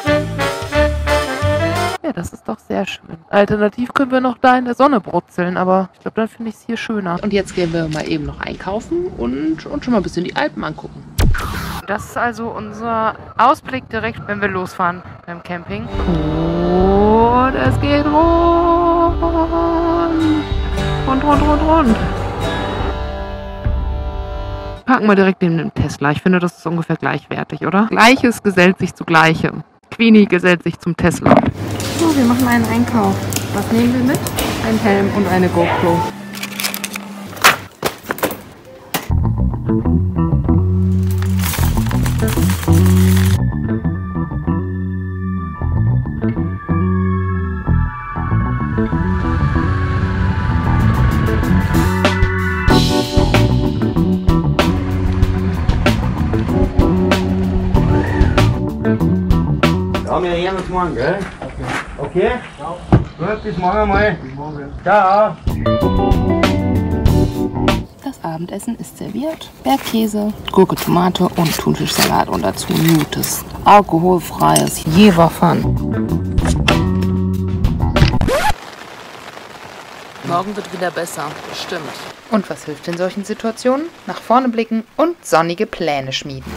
Ja, das ist doch sehr schön. Alternativ können wir noch da in der Sonne brutzeln, aber ich glaube, dann finde ich es hier schöner. Und jetzt gehen wir mal eben noch einkaufen und schon mal ein bisschen die Alpen angucken. Das ist also unser Ausblick direkt, wenn wir losfahren beim Camping. Und es geht rund. Rund. Packen wir direkt neben dem Tesla. Ich finde, das ist ungefähr gleichwertig, oder? Gleiches gesellt sich zu Gleichem. Queenie gesellt sich zum Tesla. So, wir machen einen Einkauf. Was nehmen wir mit? Ein Helm und eine GoPro. Ja, wir hören uns morgen, gell? Okay? Ja. Gut, bis morgen einmal. Bis morgen. Ciao. Das Abendessen ist serviert. Bergkäse, Gurke, Tomate und Thunfischsalat und dazu gutes, alkoholfreies Jever Fun. Morgen wird wieder besser, bestimmt. Und was hilft in solchen Situationen? Nach vorne blicken und sonnige Pläne schmieden.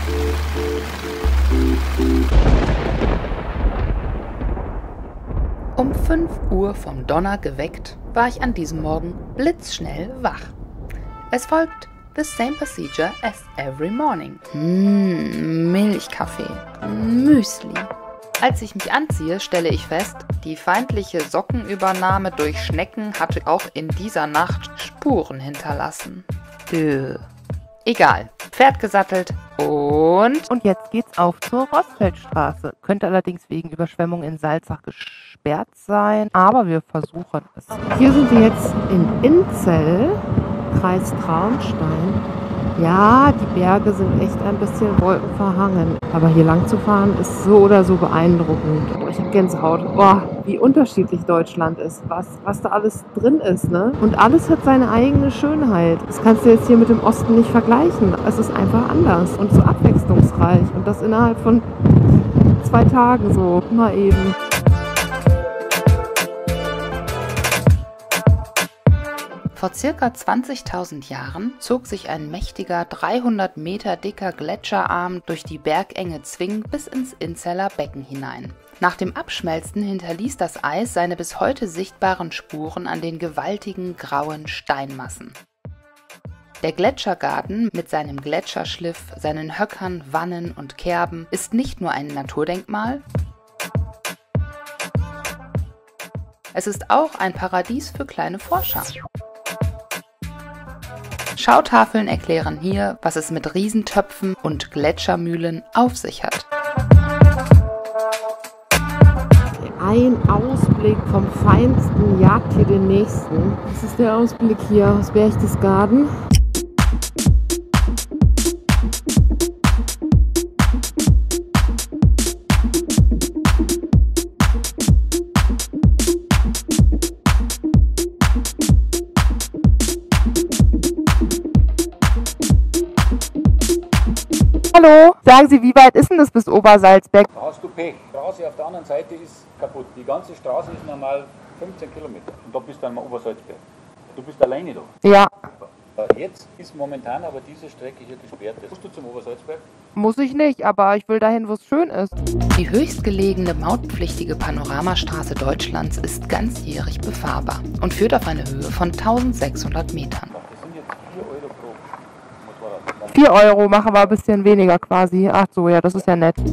Um 5 Uhr vom Donner geweckt, war ich an diesem Morgen blitzschnell wach. Es folgt the same procedure as every morning. Milchkaffee, Müsli. Als ich mich anziehe, stelle ich fest, die feindliche Sockenübernahme durch Schnecken hatte auch in dieser Nacht Spuren hinterlassen. Egal, Pferd gesattelt und jetzt geht's auf zur Rossfeldstraße. Könnte allerdings wegen Überschwemmung in Salzach gesperrt sein, aber wir versuchen es. Hier sind wir jetzt in Inzell, Kreis Traunstein. Ja, die Berge sind echt ein bisschen wolkenverhangen. Aber hier lang zu fahren ist so oder so beeindruckend. Oh, ich habe Gänsehaut. Oh, wie unterschiedlich Deutschland ist. Was da alles drin ist, ne? Und alles hat seine eigene Schönheit. Das kannst du jetzt hier mit dem Osten nicht vergleichen. Es ist einfach anders und so abwechslungsreich. Und das innerhalb von 2 Tagen so. Mal eben. Vor circa 20.000 Jahren zog sich ein mächtiger 300 Meter dicker Gletscherarm durch die Bergenge Zwing bis ins Inzeller Becken hinein. Nach dem Abschmelzen hinterließ das Eis seine bis heute sichtbaren Spuren an den gewaltigen grauen Steinmassen. Der Gletschergarten mit seinem Gletscherschliff, seinen Höckern, Wannen und Kerben ist nicht nur ein Naturdenkmal, es ist auch ein Paradies für kleine Forscher. Schautafeln erklären hier, was es mit Riesentöpfen und Gletschermühlen auf sich hat. Ein Ausblick vom Feinsten jagt hier den nächsten. Das ist der Ausblick hier aus Berchtesgaden. Hallo, sagen Sie, wie weit ist denn das bis Obersalzberg? Da hast du Pech. Die Straße auf der anderen Seite ist kaputt. Die ganze Straße ist normal 15 Kilometer. Und da bist du am Obersalzberg. Du bist alleine da. Ja. Jetzt ist momentan aber diese Strecke hier gesperrt. Musst du zum Obersalzberg? Muss ich nicht, aber ich will dahin, wo es schön ist. Die höchstgelegene mautpflichtige Panoramastraße Deutschlands ist ganzjährig befahrbar und führt auf eine Höhe von 1600 Metern. Das sind jetzt 4 Euro pro Motorrad. 4 Euro, machen wir ein bisschen weniger quasi. Ach so, ja, das ist ja nett.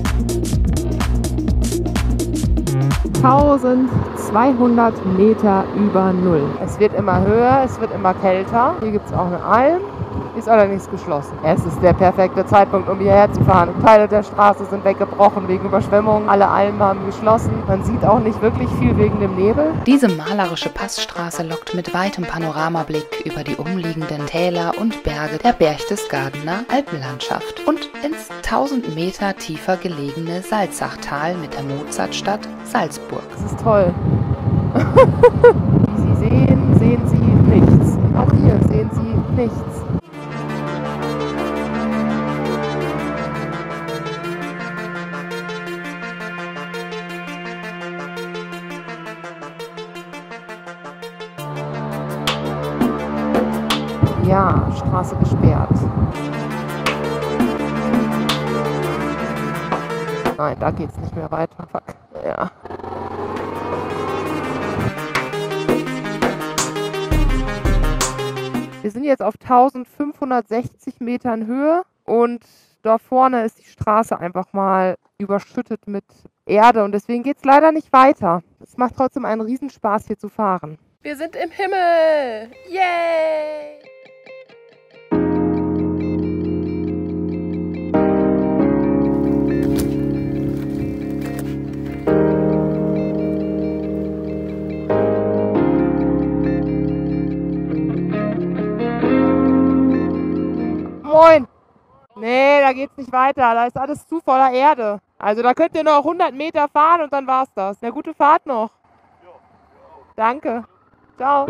1200 Meter über Null. Es wird immer höher, es wird immer kälter. Hier gibt es auch eine Alm, die ist allerdings geschlossen. Es ist der perfekte Zeitpunkt, um hierher zu fahren. Teile der Straße sind weggebrochen wegen Überschwemmungen. Alle Almen haben geschlossen. Man sieht auch nicht wirklich viel wegen dem Nebel. Diese malerische Passstraße lockt mit weitem Panoramablick über die umliegenden Täler und Berge der Berchtesgadener Alpenlandschaft und ins 1000 Meter tiefer gelegene Salzachtal mit der Mozartstadt Salzburg. Das ist toll. Wie Sie sehen, sehen Sie nichts. Auch hier sehen Sie nichts. Ja, Straße gesperrt. Nein, da geht's nicht mehr weiter. Fuck. Ja. Wir sind jetzt auf 1560 Metern Höhe und da vorne ist die Straße einfach mal überschüttet mit Erde und deswegen geht es leider nicht weiter. Es macht trotzdem einen Riesenspaß hier zu fahren. Wir sind im Himmel! Yay! Moin! Nee, da geht's nicht weiter. Da ist alles zu voller Erde. Also da könnt ihr noch 100 Meter fahren und dann war's das. Eine gute Fahrt noch. Danke. Ciao.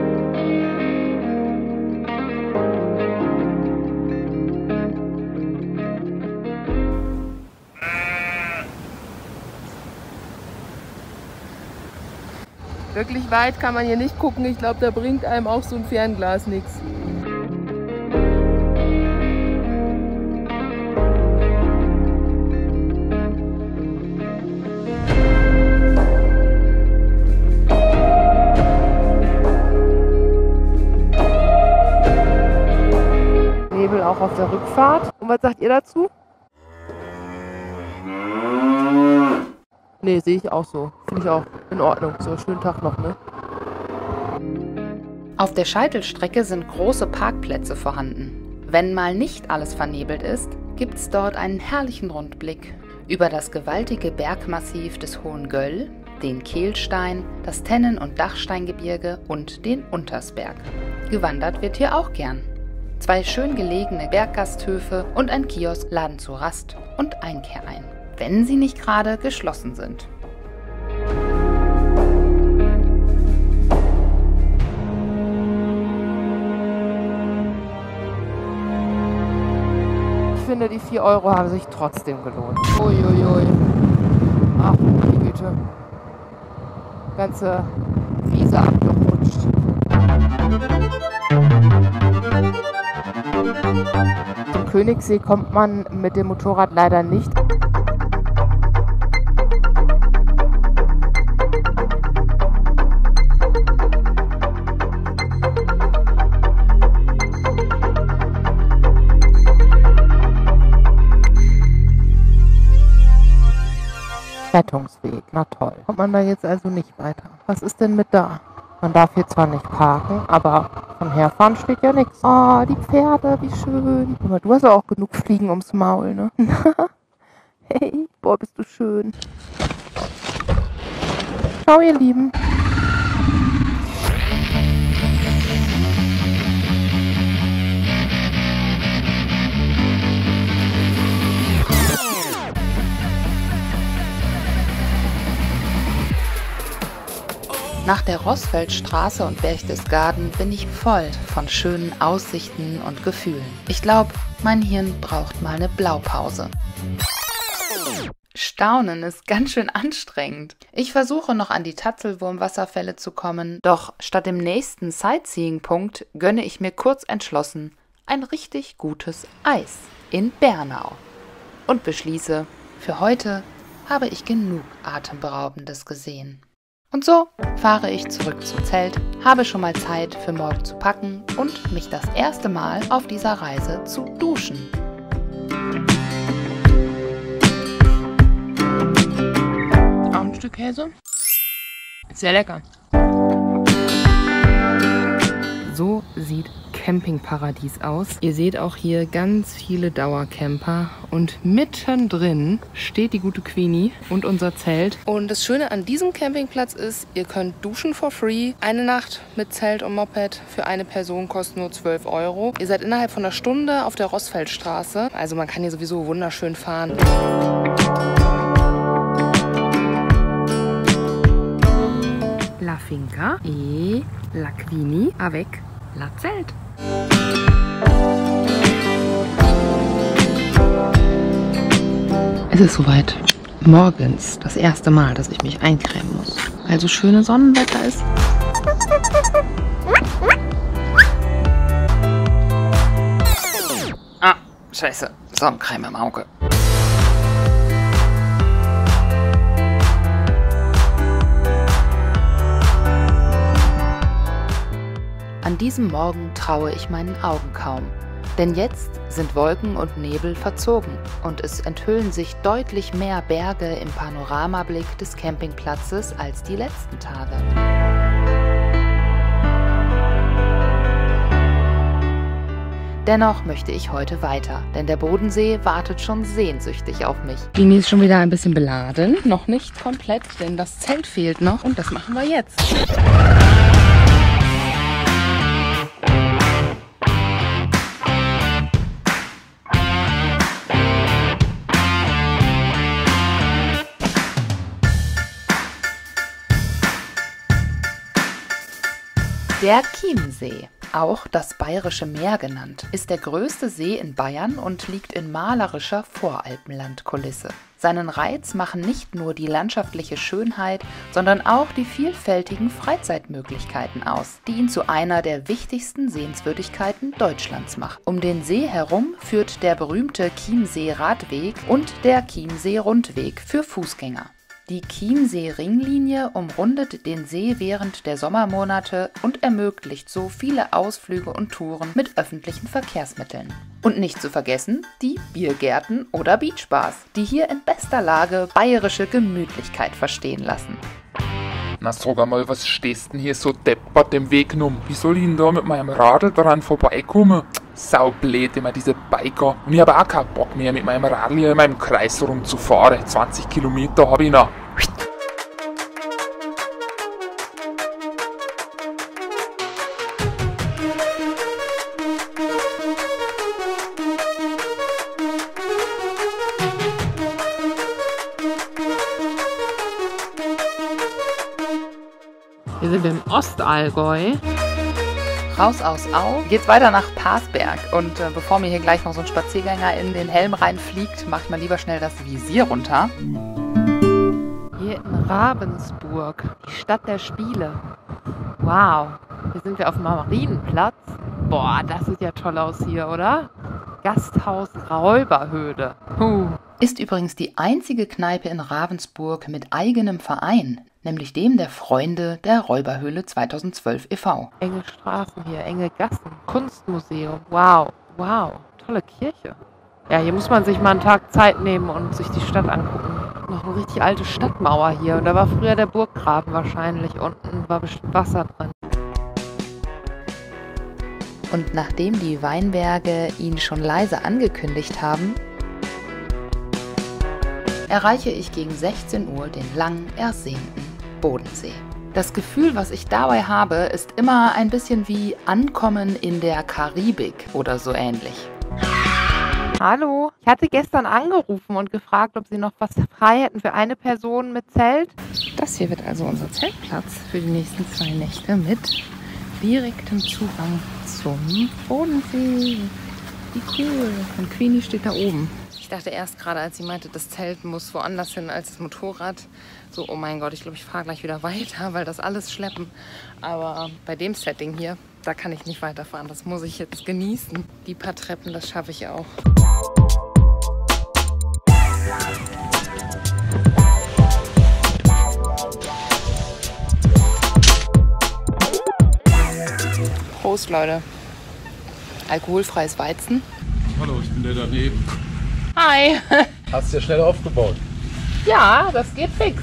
Wirklich weit kann man hier nicht gucken. Ich glaube, da bringt einem auch so ein Fernglas nichts. Nebel auch auf der Rückfahrt. Und was sagt ihr dazu? Nee, sehe ich auch so. Finde ich auch in Ordnung. So, schönen Tag noch, ne? Auf der Scheitelstrecke sind große Parkplätze vorhanden. Wenn mal nicht alles vernebelt ist, gibt's dort einen herrlichen Rundblick über das gewaltige Bergmassiv des Hohen Göll, den Kehlstein, das Tennen- und Dachsteingebirge und den Untersberg. Gewandert wird hier auch gern. 2 schön gelegene Berggasthöfe und ein Kiosk laden zu Rast und Einkehr ein, wenn sie nicht gerade geschlossen sind. Ich finde, die 4 Euro haben sich trotzdem gelohnt. Uiuiui. Ach, meine Güte. Ganze Wiese abgerutscht. Zum Königssee kommt man mit dem Motorrad leider nicht. Rettungsweg, na toll. Kommt man da jetzt also nicht weiter? Was ist denn mit da? Man darf hier zwar nicht parken, aber von herfahren steht ja nichts. Oh, die Pferde, wie schön. Guck mal, du hast ja auch genug Fliegen ums Maul, ne? Hey, boah, bist du schön. Ciao, ihr Lieben. Nach der Rossfeldstraße und Berchtesgaden bin ich voll von schönen Aussichten und Gefühlen. Ich glaube, mein Hirn braucht mal eine Blaupause. Staunen ist ganz schön anstrengend. Ich versuche noch an die Tatzelwurmwasserfälle zu kommen, doch statt dem nächsten Sightseeing-Punkt gönne ich mir kurz entschlossen ein richtig gutes Eis in Bernau und beschließe, für heute habe ich genug Atemberaubendes gesehen. Und so fahre ich zurück zum Zelt, habe schon mal Zeit für morgen zu packen und mich das erste Mal auf dieser Reise zu duschen. Auch ein Stück Käse. Sehr lecker. So sieht Campingparadies aus. Ihr seht auch hier ganz viele Dauercamper und mittendrin steht die gute Queenie und unser Zelt. Und das Schöne an diesem Campingplatz ist, ihr könnt duschen for free. Eine Nacht mit Zelt und Moped für eine Person kostet nur 12 €. Ihr seid innerhalb von einer Stunde auf der Rossfeldstraße. Also man kann hier sowieso wunderschön fahren. La Finca et la Queenie avec la Zelt. Es ist soweit. Morgens das erste Mal, dass ich mich eincremen muss. Also schönes Sonnenwetter ist. Ah, scheiße, Sonnencreme im Auge. An diesem Morgen traue ich meinen Augen kaum, denn jetzt sind Wolken und Nebel verzogen und es enthüllen sich deutlich mehr Berge im Panoramablick des Campingplatzes als die letzten Tage. Dennoch möchte ich heute weiter, denn der Bodensee wartet schon sehnsüchtig auf mich. Queenie ist schon wieder ein bisschen beladen, noch nicht komplett, denn das Zelt fehlt noch und das machen wir jetzt. Der Chiemsee, auch das Bayerische Meer genannt, ist der größte See in Bayern und liegt in malerischer Voralpenlandkulisse. Seinen Reiz machen nicht nur die landschaftliche Schönheit, sondern auch die vielfältigen Freizeitmöglichkeiten aus, die ihn zu einer der wichtigsten Sehenswürdigkeiten Deutschlands macht. Um den See herum führt der berühmte Chiemsee-Radweg und der Chiemsee-Rundweg für Fußgänger. Die Chiemsee-Ringlinie umrundet den See während der Sommermonate und ermöglicht so viele Ausflüge und Touren mit öffentlichen Verkehrsmitteln. Und nicht zu vergessen die Biergärten oder Beachbars, die hier in bester Lage bayerische Gemütlichkeit verstehen lassen. Na sag einmal, was stehst denn hier so deppert im Weg genommen? Wie soll ich denn da mit meinem Radl dran vorbeikommen? Saublöd, immer diese Biker. Und ich habe auch keinen Bock mehr, mit meinem Radl hier in meinem Kreis rumzufahren. 20 Kilometer habe ich noch. Wir sind im Ostallgäu. Raus aus Au geht's weiter nach Parsberg und bevor mir hier gleich noch so ein Spaziergänger in den Helm reinfliegt, mache ich mal lieber schnell das Visier runter. Hier in Ravensburg, die Stadt der Spiele. Wow, Hier sind wir auf dem Marienplatz. Boah, das sieht ja toll aus hier, oder? Gasthaus Räuberhöhle. Ist übrigens die einzige Kneipe in Ravensburg mit eigenem Verein, nämlich dem der Freunde der Räuberhöhle 2012 e.V. Enge Straßen hier, enge Gassen, Kunstmuseum. Wow, wow, tolle Kirche. Ja, hier muss man sich mal einen Tag Zeit nehmen und sich die Stadt angucken. Noch eine richtig alte Stadtmauer hier. Und da war früher der Burggraben wahrscheinlich. Unten war bestimmt Wasser drin. Und nachdem die Weinberge ihn schon leise angekündigt haben, erreiche ich gegen 16 Uhr den lang ersehnten Bodensee. Das Gefühl, was ich dabei habe, ist immer ein bisschen wie Ankommen in der Karibik oder so ähnlich. Hallo, ich hatte gestern angerufen und gefragt, ob Sie noch was frei hätten für eine Person mit Zelt. Das hier wird also unser Zeltplatz für die nächsten 2 Nächte mit direktem Zugang zum Bodensee. Wie cool. Und Queenie steht da oben. Ich dachte erst gerade, als sie meinte, das Zelt muss woanders hin als das Motorrad, so, oh mein Gott, ich glaube, ich fahre gleich wieder weiter, weil das alles schleppen. Aber bei dem Setting hier, da kann ich nicht weiterfahren. Das muss ich jetzt genießen. Die paar Treppen, das schaffe ich auch. Prost, Leute. Alkoholfreies Weizen. Hallo, ich bin der daneben. Hi. Hast du ja schnell aufgebaut. Ja, das geht fix.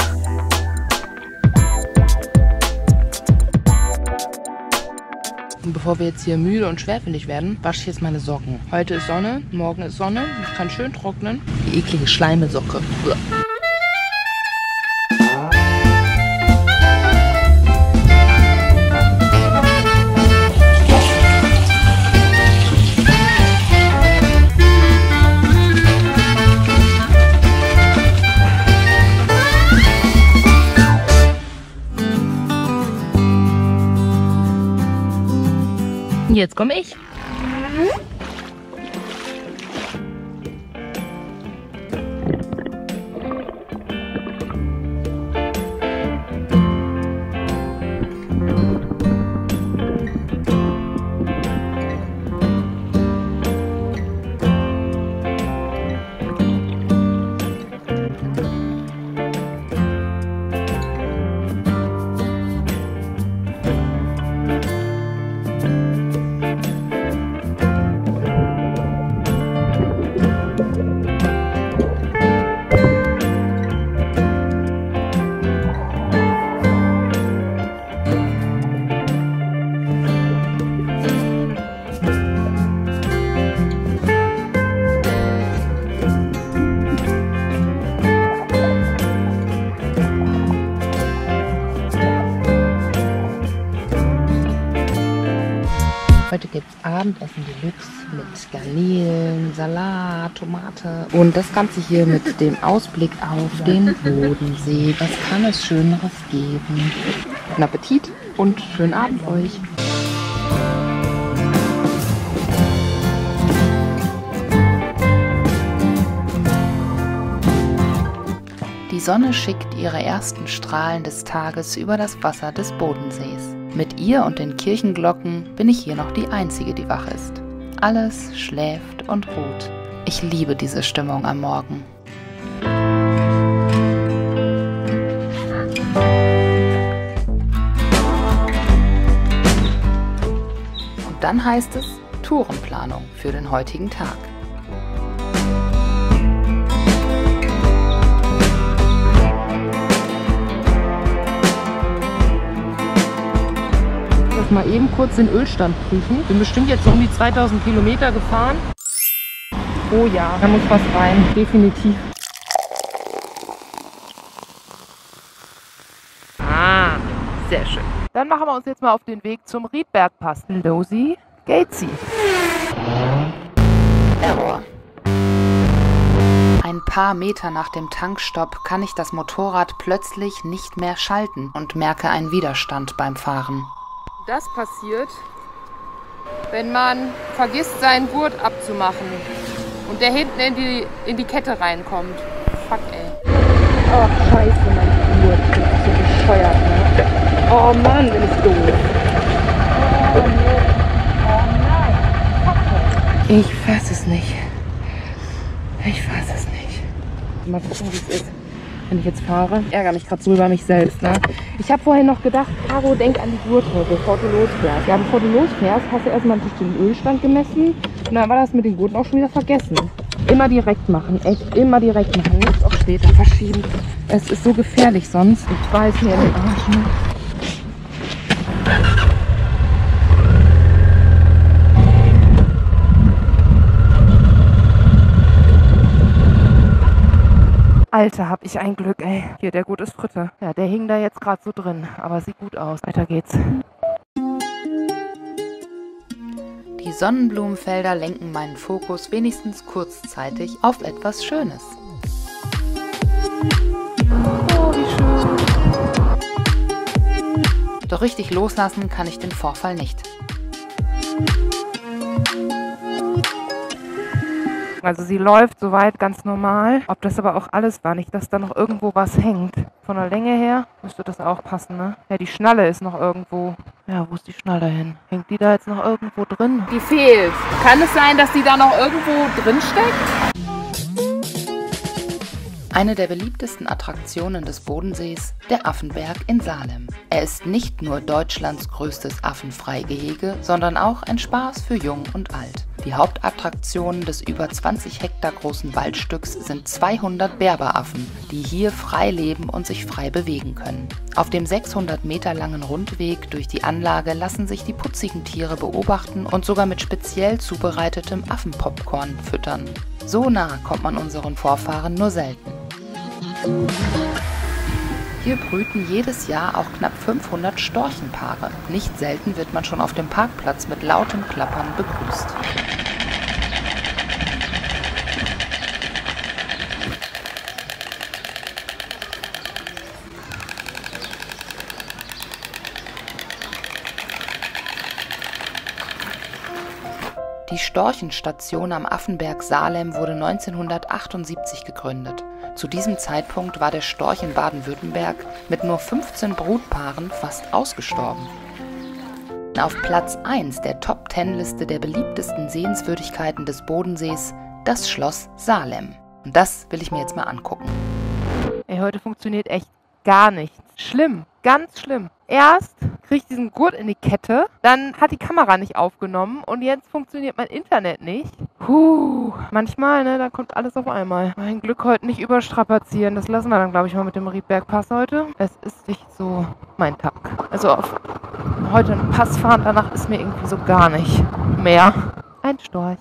Und bevor wir jetzt hier müde und schwerfällig werden, wasche ich jetzt meine Socken. Heute ist Sonne, morgen ist Sonne. Ich kann schön trocknen. Die eklige Schleimesocke. Uah. Jetzt komme ich. Heute gibt es Abendessen Deluxe mit Garnelen, Salat, Tomate und das Ganze hier mit dem Ausblick auf den Bodensee. Was kann es Schöneres geben? Guten Appetit und schönen Abend euch! Die Sonne schickt ihre ersten Strahlen des Tages über das Wasser des Bodensees. Mit ihr und den Kirchenglocken bin ich hier noch die Einzige, die wach ist. Alles schläft und ruht. Ich liebe diese Stimmung am Morgen. Und dann heißt es Tourenplanung für den heutigen Tag. Mal eben kurz den Ölstand prüfen. Bin bestimmt jetzt so um die 2000 Kilometer gefahren. Oh ja, da muss was rein, definitiv. Ah, sehr schön. Dann machen wir uns jetzt mal auf den Weg zum Riedbergpass. Losi Gatesy. Error. Ein paar Meter nach dem Tankstopp kann ich das Motorrad plötzlich nicht mehr schalten und merke einen Widerstand beim Fahren. Das passiert, wenn man vergisst, seinen Gurt abzumachen und der hinten in die Kette reinkommt. Fuck, ey. Oh, scheiße, mein Gurt. Ich bin so bescheuert, ne? Oh Mann, bin ich doof. Ich fasse es nicht. Ich fasse es nicht. Mal gucken, wie es ist, wenn ich jetzt fahre. Ich ärgere mich gerade so über mich selbst. Ne? Ich habe vorhin noch gedacht, Caro, denk an die Gurte, bevor du losfährst. Ja, bevor du losfährst, hast du erstmal durch den Ölstand gemessen. Und dann war das mit den Gurten auch schon wieder vergessen. Immer direkt machen, echt immer direkt machen. Nichts auf später verschieben. Es ist so gefährlich sonst. Ich beiß mir in den Arsch. Ne? Alter, hab ich ein Glück, ey. Hier, der Gurt ist Fritte. Ja, der hing da jetzt gerade so drin. Aber sieht gut aus. Weiter geht's. Die Sonnenblumenfelder lenken meinen Fokus wenigstens kurzzeitig auf etwas Schönes. Oh, wie schön. Doch richtig loslassen kann ich den Vorfall nicht. Also sie läuft soweit ganz normal. Ob das aber auch alles war, nicht, dass da noch irgendwo was hängt. Von der Länge her müsste das auch passen, ne? Ja, die Schnalle ist noch irgendwo. Ja, wo ist die Schnalle hin? Hängt die da jetzt noch irgendwo drin? Die fehlt. Kann es sein, dass die da noch irgendwo drin steckt? Eine der beliebtesten Attraktionen des Bodensees, der Affenberg in Salem. Er ist nicht nur Deutschlands größtes Affenfreigehege, sondern auch ein Spaß für Jung und Alt. Die Hauptattraktionen des über 20 Hektar großen Waldstücks sind 200 Berberaffen, die hier frei leben und sich frei bewegen können. Auf dem 600 Meter langen Rundweg durch die Anlage lassen sich die putzigen Tiere beobachten und sogar mit speziell zubereitetem Affenpopcorn füttern. So nah kommt man unseren Vorfahren nur selten. Hier brüten jedes Jahr auch knapp 500 Storchenpaare. Nicht selten wird man schon auf dem Parkplatz mit lautem Klappern begrüßt. Die Storchenstation am Affenberg Salem wurde 1978 gegründet. Zu diesem Zeitpunkt war der Storch in Baden-Württemberg mit nur 15 Brutpaaren fast ausgestorben. Auf Platz 1 der Top-10-Liste der beliebtesten Sehenswürdigkeiten des Bodensees das Schloss Salem. Und das will ich mir jetzt mal angucken. Ey, heute funktioniert echt gar nichts. Schlimm, ganz schlimm. Erst kriege ich diesen Gurt in die Kette, dann hat die Kamera nicht aufgenommen und jetzt funktioniert mein Internet nicht. Manchmal, ne, da kommt alles auf einmal. Mein Glück heute nicht überstrapazieren. Das lassen wir dann, glaube ich, mal mit dem Riedbergpass heute. Es ist nicht so mein Tag. Also auf heute einen Pass fahren, danach ist mir irgendwie so gar nicht mehr. Ein Storch.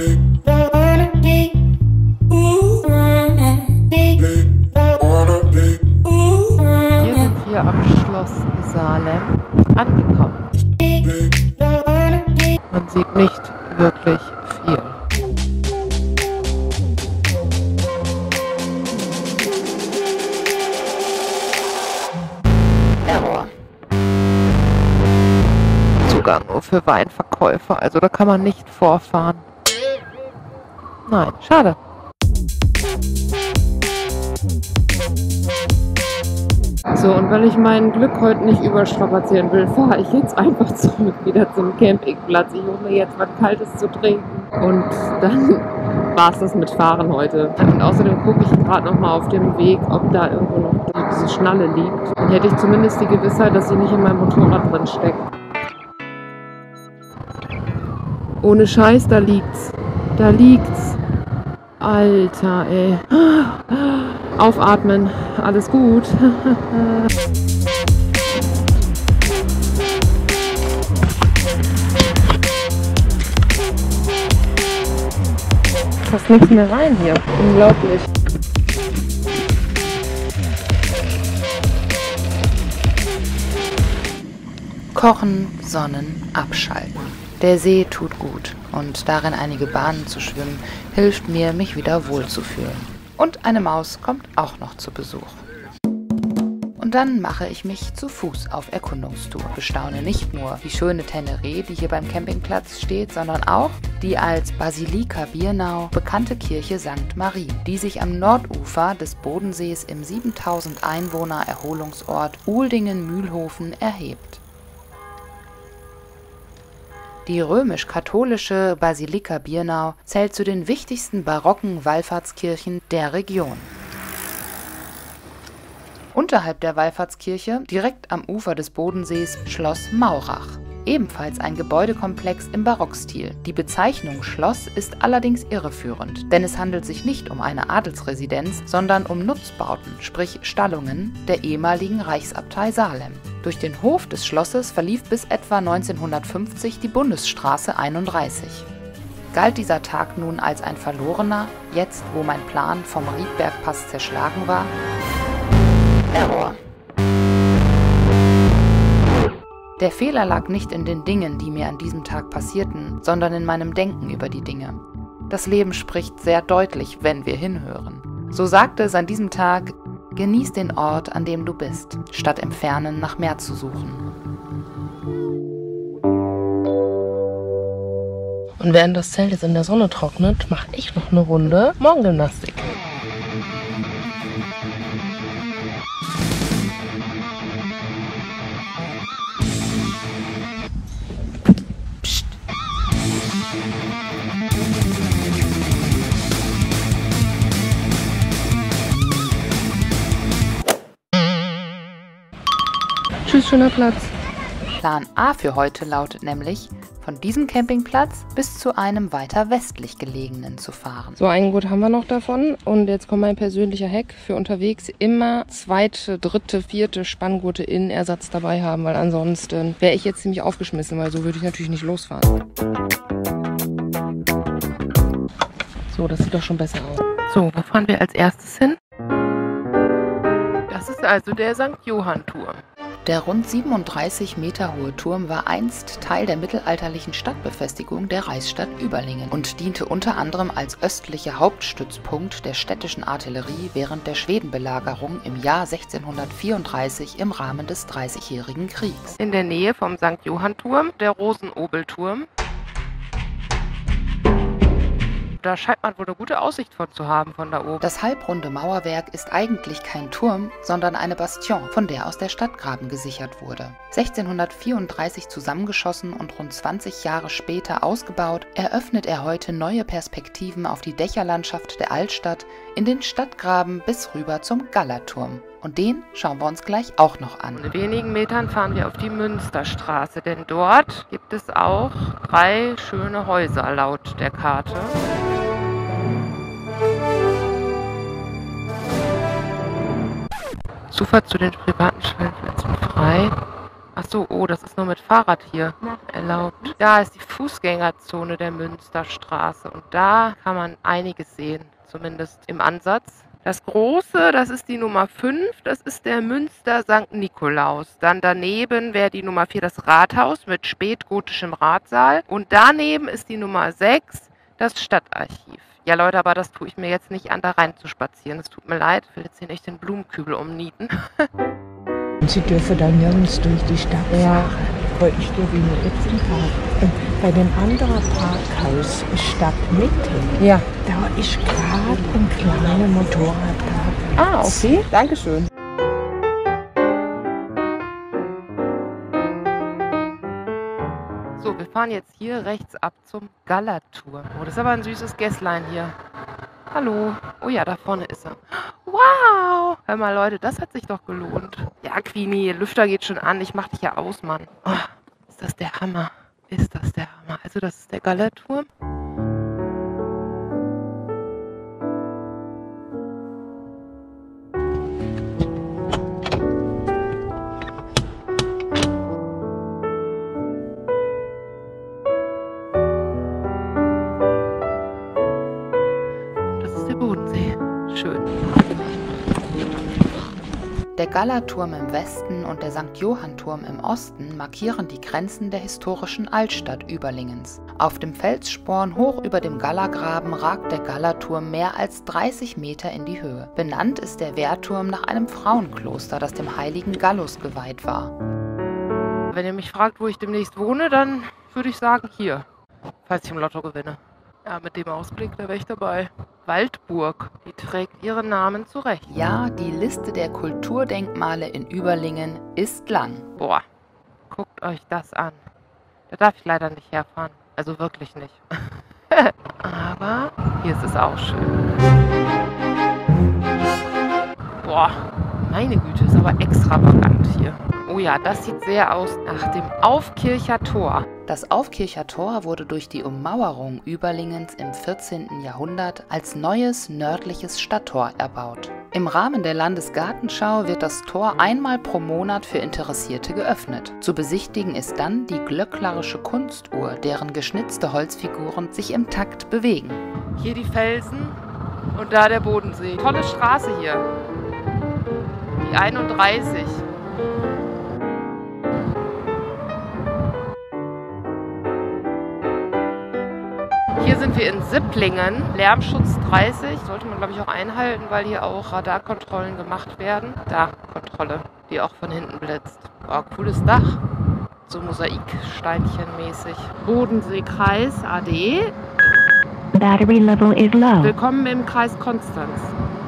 Hier am Schloss Salem angekommen. Man sieht nicht wirklich viel. Error. Zugang nur für Weinverkäufer, also da kann man nicht vorfahren. Nein, schade. So, und weil ich mein Glück heute nicht überstrapazieren will, fahre ich jetzt einfach zurück wieder zum Campingplatz. Ich hole mir jetzt was Kaltes zu trinken und dann war es das mit Fahren heute. Und außerdem gucke ich gerade noch mal auf dem Weg, ob da irgendwo noch diese Schnalle liegt. Dann hätte ich zumindest die Gewissheit, dass sie nicht in meinem Motorrad drin steckt. Ohne Scheiß, da liegt's. Da liegt's. Alter, ey. Aufatmen. Alles gut. Passt nichts mehr rein hier. Unglaublich. Kochen, sonnen, abschalten. Der See tut gut und darin einige Bahnen zu schwimmen, hilft mir, mich wieder wohlzufühlen. Und eine Maus kommt auch noch zu Besuch. Und dann mache ich mich zu Fuß auf Erkundungstour. Bestaune nicht nur die schöne Teneré, die hier beim Campingplatz steht, sondern auch die als Basilika Birnau bekannte Kirche St. Marie, die sich am Nordufer des Bodensees im 7000 Einwohner Erholungsort Uldingen-Mühlhofen erhebt. Die römisch-katholische Basilika Birnau zählt zu den wichtigsten barocken Wallfahrtskirchen der Region. Unterhalb der Wallfahrtskirche, direkt am Ufer des Bodensees, Schloss Maurach. Ebenfalls ein Gebäudekomplex im Barockstil. Die Bezeichnung Schloss ist allerdings irreführend, denn es handelt sich nicht um eine Adelsresidenz, sondern um Nutzbauten, sprich Stallungen, der ehemaligen Reichsabtei Salem. Durch den Hof des Schlosses verlief bis etwa 1950 die Bundesstraße 31. Galt dieser Tag nun als ein verlorener, jetzt wo mein Plan vom Riedbergpass zerschlagen war? Error. Der Fehler lag nicht in den Dingen, die mir an diesem Tag passierten, sondern in meinem Denken über die Dinge. Das Leben spricht sehr deutlich, wenn wir hinhören. So sagte es an diesem Tag: Genieß den Ort, an dem du bist, statt im Fernen nach mehr zu suchen. Und während das Zelt jetzt in der Sonne trocknet, mache ich noch eine Runde Morgengymnastik. Tschüss, schöner Platz. Plan A für heute lautet nämlich, von diesem Campingplatz bis zu einem weiter westlich gelegenen zu fahren. So, ein Gurt haben wir noch davon. Und jetzt kommt mein persönlicher Hack für unterwegs: immer zweite, dritte, vierte Spanngurte Innenersatz dabei haben, weil ansonsten wäre ich jetzt ziemlich aufgeschmissen, weil so würde ich natürlich nicht losfahren. So, das sieht doch schon besser aus. So, wo fahren wir als erstes hin? Das ist also der St. Johann-Turm. Der rund 37 Meter hohe Turm war einst Teil der mittelalterlichen Stadtbefestigung der Reichsstadt Überlingen und diente unter anderem als östlicher Hauptstützpunkt der städtischen Artillerie während der Schwedenbelagerung im Jahr 1634 im Rahmen des Dreißigjährigen Kriegs. In der Nähe vom St. Johann-Turm der Rosenobelturm. Da scheint man wohl eine gute Aussicht von zu haben von da oben. Das halbrunde Mauerwerk ist eigentlich kein Turm, sondern eine Bastion, von der aus der Stadtgraben gesichert wurde. 1634 zusammengeschossen und rund 20 Jahre später ausgebaut, eröffnet er heute neue Perspektiven auf die Dächerlandschaft der Altstadt, in den Stadtgraben bis rüber zum Gallerturm. Und den schauen wir uns gleich auch noch an. In wenigen Metern fahren wir auf die Münsterstraße, denn dort gibt es auch 3 schöne Häuser laut der Karte. Zufahrt zu den privaten Stellplätzen frei. Achso, oh, das ist nur mit Fahrrad hier erlaubt. Da ist die Fußgängerzone der Münsterstraße und da kann man einiges sehen, zumindest im Ansatz. Das große, das ist die Nummer 5, das ist der Münster St. Nikolaus. Dann daneben wäre die Nummer 4 das Rathaus mit spätgotischem Ratsaal. Und daneben ist die Nummer 6 das Stadtarchiv. Ja Leute, aber das tue ich mir jetzt nicht an, da rein zu spazieren. Es tut mir leid, ich will jetzt hier nicht den Blumenkübel umnieten. Sie dürfen dann nirgends durch die Stadt fahren. Weil ich gehe wie nur jetzt im Park. Und bei dem anderen Parkhaus Stadtmitte, ja, da ist gerade ein kleiner Motorradpark. Ah, okay. Dankeschön. So, wir fahren jetzt hier rechts ab zum Gallerturm. Oh, das ist aber ein süßes Gässlein hier. Hallo. Oh ja, da vorne ist er. Wow! Hör mal, Leute, das hat sich doch gelohnt. Ja, Queenie, Lüfter geht schon an. Ich mach dich ja aus, Mann. Oh, ist das der Hammer? Ist das der Hammer? Also, das ist der Gallerturm. Schön. Der Gallerturm im Westen und der St. Johann-Turm im Osten markieren die Grenzen der historischen Altstadt Überlingens. Auf dem Felssporn hoch über dem Gallergraben ragt der Gallerturm mehr als 30 Meter in die Höhe. Benannt ist der Wehrturm nach einem Frauenkloster, das dem heiligen Gallus geweiht war. Wenn ihr mich fragt, wo ich demnächst wohne, dann würde ich sagen hier, falls ich im Lotto gewinne. Ja, mit dem Ausblick, da wäre ich dabei. Waldburg, die trägt ihren Namen zurecht. Ja, die Liste der Kulturdenkmale in Überlingen ist lang. Boah, guckt euch das an. Da darf ich leider nicht herfahren. Also wirklich nicht. Aber hier ist es auch schön. Boah, meine Güte, ist aber extravagant hier. Oh ja, das sieht sehr aus nach dem Aufkircher Tor. Das Aufkircher Tor wurde durch die Ummauerung Überlingens im 14. Jahrhundert als neues nördliches Stadttor erbaut. Im Rahmen der Landesgartenschau wird das Tor einmal pro Monat für Interessierte geöffnet. Zu besichtigen ist dann die glöcklerische Kunstuhr, deren geschnitzte Holzfiguren sich im Takt bewegen. Hier die Felsen und da der Bodensee. Tolle Straße hier. Die 31. Hier sind wir in Sipplingen, Lärmschutz 30, sollte man glaube ich auch einhalten, weil hier auch Radarkontrollen gemacht werden. Da, Kontrolle, die auch von hinten blitzt. Wow, cooles Dach, so Mosaiksteinchen-mäßig. Bodenseekreis AD. Battery level is low. Willkommen im Kreis Konstanz.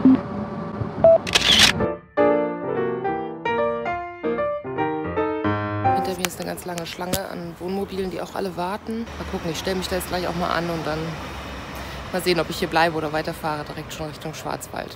Hinter mir ist eine ganz lange Schlange an Wohnmobilen, die auch alle warten. Mal gucken, ich stelle mich da jetzt gleich auch mal an und dann mal sehen, ob ich hier bleibe oder weiterfahre, direkt schon Richtung Schwarzwald.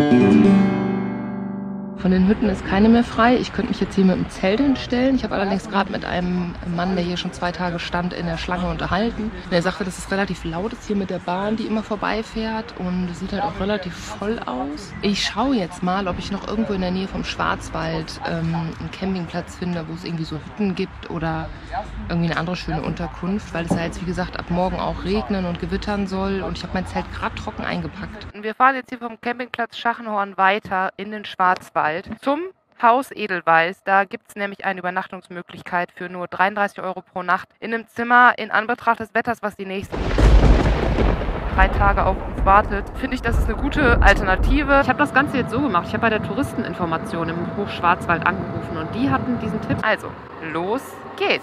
Von den Hütten ist keine mehr frei. Ich könnte mich jetzt hier mit dem Zelt hinstellen. Ich habe allerdings gerade mit einem Mann, der hier schon 2 Tage stand, in der Schlange unterhalten. Und er sagte, dass es relativ laut ist hier mit der Bahn, die immer vorbeifährt. Und es sieht halt auch relativ voll aus. Ich schaue jetzt mal, ob ich noch irgendwo in der Nähe vom Schwarzwald einen Campingplatz finde, wo es irgendwie so Hütten gibt oder irgendwie eine andere schöne Unterkunft. Weil es ja jetzt, wie gesagt, ab morgen auch regnen und gewittern soll. Und ich habe mein Zelt gerade trocken eingepackt. Wir fahren jetzt hier vom Campingplatz Schachenhorn weiter in den Schwarzwald. Zum Haus Edelweiß. Da gibt es nämlich eine Übernachtungsmöglichkeit für nur 33 € pro Nacht in einem Zimmer. In Anbetracht des Wetters, was die nächsten 3 Tage auf uns wartet, finde ich, das ist eine gute Alternative. Ich habe das Ganze jetzt so gemacht. Ich habe bei der Touristeninformation im Hochschwarzwald angerufen und die hatten diesen Tipp. Also, los geht's!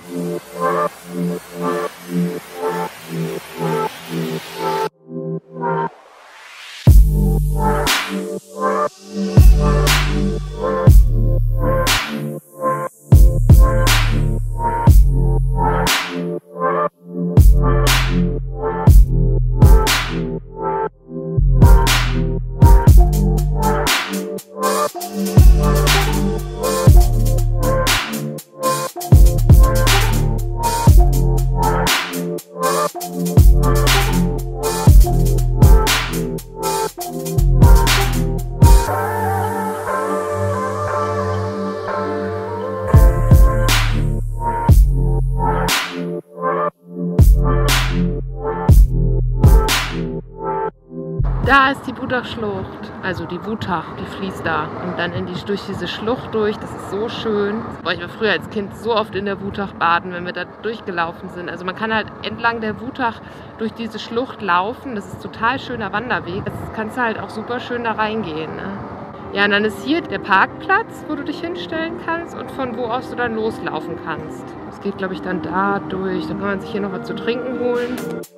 Da ist die Wutachschlucht, also die Wutach, die fließt da und dann durch diese Schlucht durch. Das ist so schön. Boah, ich war früher als Kind so oft in der Wutach baden, wenn wir da durchgelaufen sind. Also man kann halt entlang der Wutach durch diese Schlucht laufen. Das ist total schöner Wanderweg. Das kannst du halt auch super schön da reingehen, ne? Ja, und dann ist hier der Parkplatz, wo du dich hinstellen kannst und von wo aus du dann loslaufen kannst. Das geht, glaube ich, dann da durch. Dann kann man sich hier noch was zu trinken holen.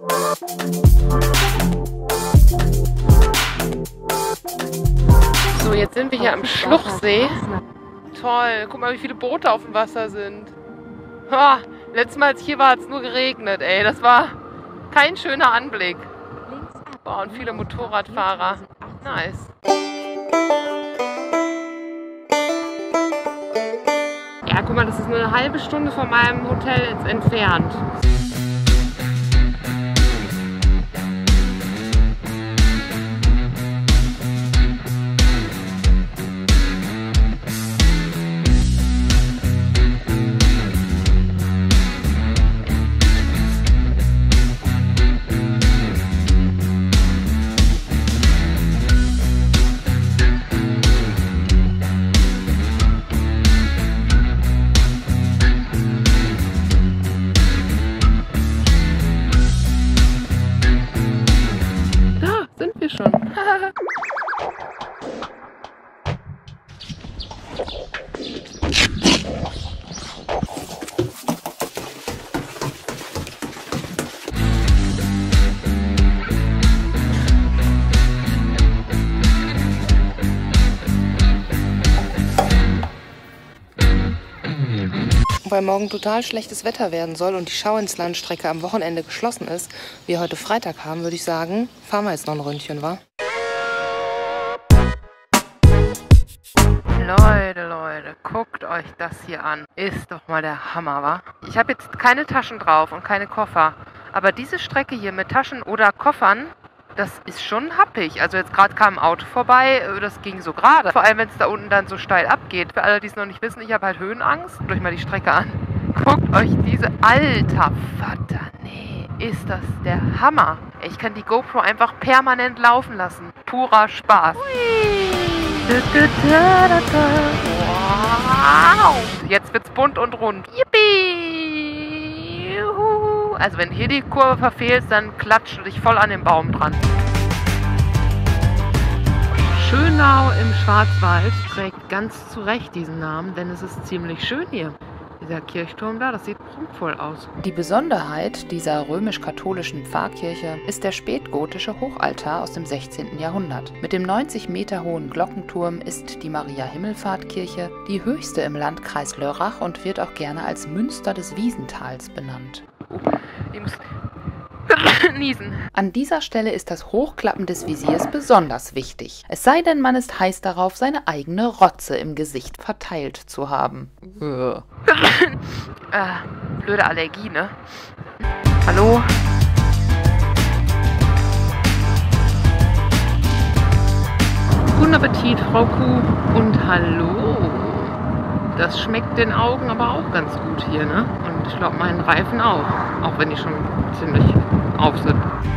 So, jetzt sind wir hier am Schluchsee. Toll, guck mal, wie viele Boote auf dem Wasser sind. Ha, letztes Mal, als ich hier war, hat es nur geregnet, ey. Das war kein schöner Anblick. Boah, und viele Motorradfahrer. Nice. Ja, guck mal, das ist nur eine halbe Stunde von meinem Hotel jetzt entfernt. Schon. Weil morgen total schlechtes Wetter werden soll und die Schau-ins-Land-Strecke am Wochenende geschlossen ist, wir heute Freitag haben, würde ich sagen, fahren wir jetzt noch ein Ründchen, wa? Leute, guckt euch das hier an. Ist doch mal der Hammer, wa? Ich habe jetzt keine Taschen drauf und keine Koffer. Aber diese Strecke hier mit Taschen oder Koffern, das ist schon happig. Also jetzt gerade kam ein Auto vorbei, das ging so gerade. Vor allem, wenn es da unten dann so steil abgeht. Für alle, die es noch nicht wissen, ich habe halt Höhenangst. Guckt euch mal die Strecke an. Guckt euch diese... Alter Vater, nee. Ist das der Hammer. Ich kann die GoPro einfach permanent laufen lassen. Purer Spaß. Wow. Jetzt wird's bunt und rund. Yippie! Juhu. Also wenn hier die Kurve verfehlst, dann klatscht du dich voll an den Baum dran. Schönau im Schwarzwald trägt ganz zu Recht diesen Namen, denn es ist ziemlich schön hier. Dieser Kirchturm da, das sieht prunkvoll aus. Die Besonderheit dieser römisch-katholischen Pfarrkirche ist der spätgotische Hochaltar aus dem 16. Jahrhundert. Mit dem 90 Meter hohen Glockenturm ist die Maria-Himmelfahrt-Kirche die höchste im Landkreis Lörrach und wird auch gerne als Münster des Wiesentals benannt. Ich muss niesen. An dieser Stelle ist das Hochklappen des Visiers besonders wichtig. Es sei denn, man ist heiß darauf, seine eigene Rotze im Gesicht verteilt zu haben. Blöde Allergie, ne? Hallo? Guten Appetit, Frau Kuh. Und hallo. Das schmeckt den Augen aber auch ganz gut hier, ne? Und ich glaube, meinen Reifen auch. Auch wenn die schon ziemlich auf sind.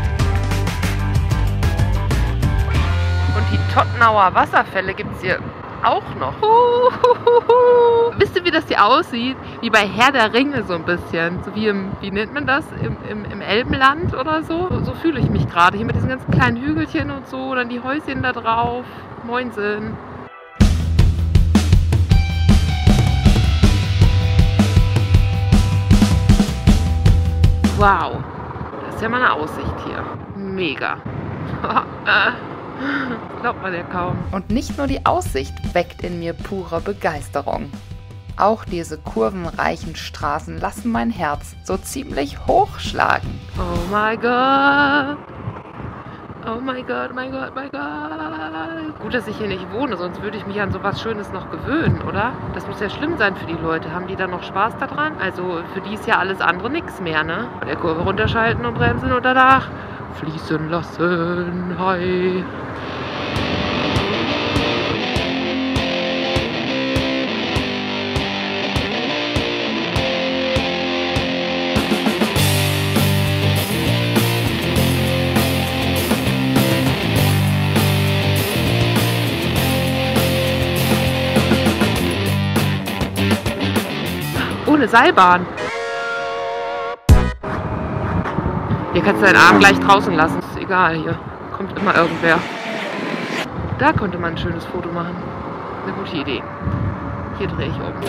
Und die Tottenauer Wasserfälle gibt es hier auch noch. Wisst ihr, wie das hier aussieht? Wie bei Herr der Ringe so ein bisschen. So wie wie nennt man das? Im Elbenland oder so? So fühle ich mich gerade. Hier mit diesen ganz kleinen Hügelchen und so. Dann die Häuschen da drauf. Moinsen. Wow, das ist ja mal eine Aussicht hier. Mega. Glaubt man ja kaum. Und nicht nur die Aussicht weckt in mir pure Begeisterung. Auch diese kurvenreichen Straßen lassen mein Herz so ziemlich hochschlagen. Oh mein Gott. Oh mein Gott, mein Gott, mein Gott. Gut, dass ich hier nicht wohne, sonst würde ich mich an sowas Schönes noch gewöhnen, oder? Das muss ja schlimm sein für die Leute. Haben die da noch Spaß daran? Also für die ist ja alles andere nichts mehr, ne? Von der Kurve runterschalten und bremsen und danach fließen lassen. Hi. Ohne Seilbahn. Hier kannst du deinen Arm gleich draußen lassen. Ist egal, hier kommt immer irgendwer. Da könnte man ein schönes Foto machen. Eine gute Idee. Hier drehe ich um.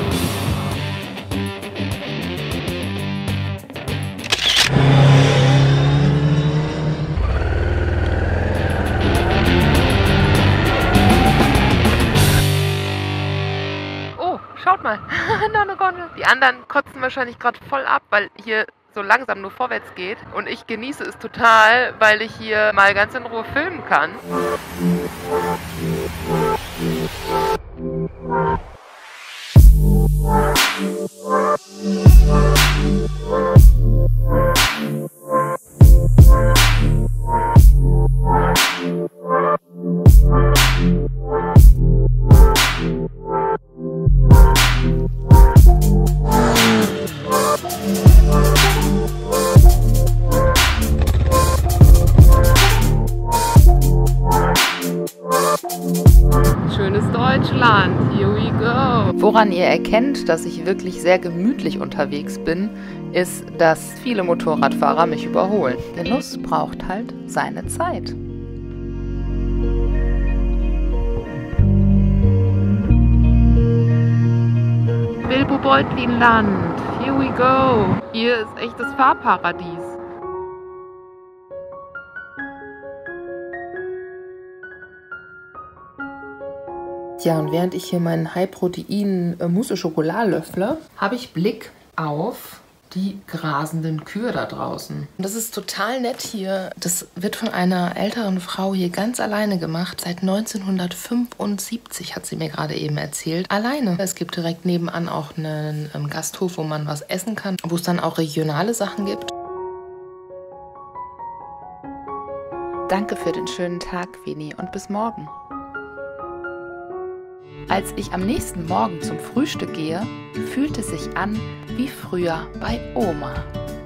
Schaut mal, noch eine Gondel. Die anderen kotzen wahrscheinlich gerade voll ab, weil hier so langsam nur vorwärts geht. Und ich genieße es total, weil ich hier mal ganz in Ruhe filmen kann. Schönes Deutschland, here we go. Woran ihr erkennt, dass ich wirklich sehr gemütlich unterwegs bin, ist, dass viele Motorradfahrer mich überholen. Genuss braucht halt seine Zeit. Bilbo-Beutlin-Land, here we go. Hier ist echtes Fahrparadies. Ja, und während ich hier meinen High-Protein Mousse au Chocolat löffle, habe ich Blick auf die grasenden Kühe da draußen. Und das ist total nett hier. Das wird von einer älteren Frau hier ganz alleine gemacht. Seit 1975 hat sie mir gerade eben erzählt. Alleine. Es gibt direkt nebenan auch einen Gasthof, wo man was essen kann, wo es dann auch regionale Sachen gibt. Danke für den schönen Tag, Vini, und bis morgen. Als ich am nächsten Morgen zum Frühstück gehe, fühlt es sich an wie früher bei Oma.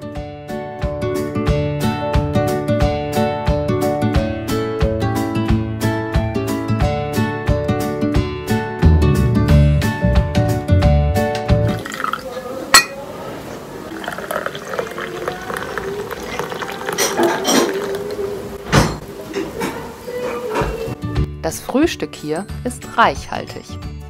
Das Frühstück hier ist reichhaltig.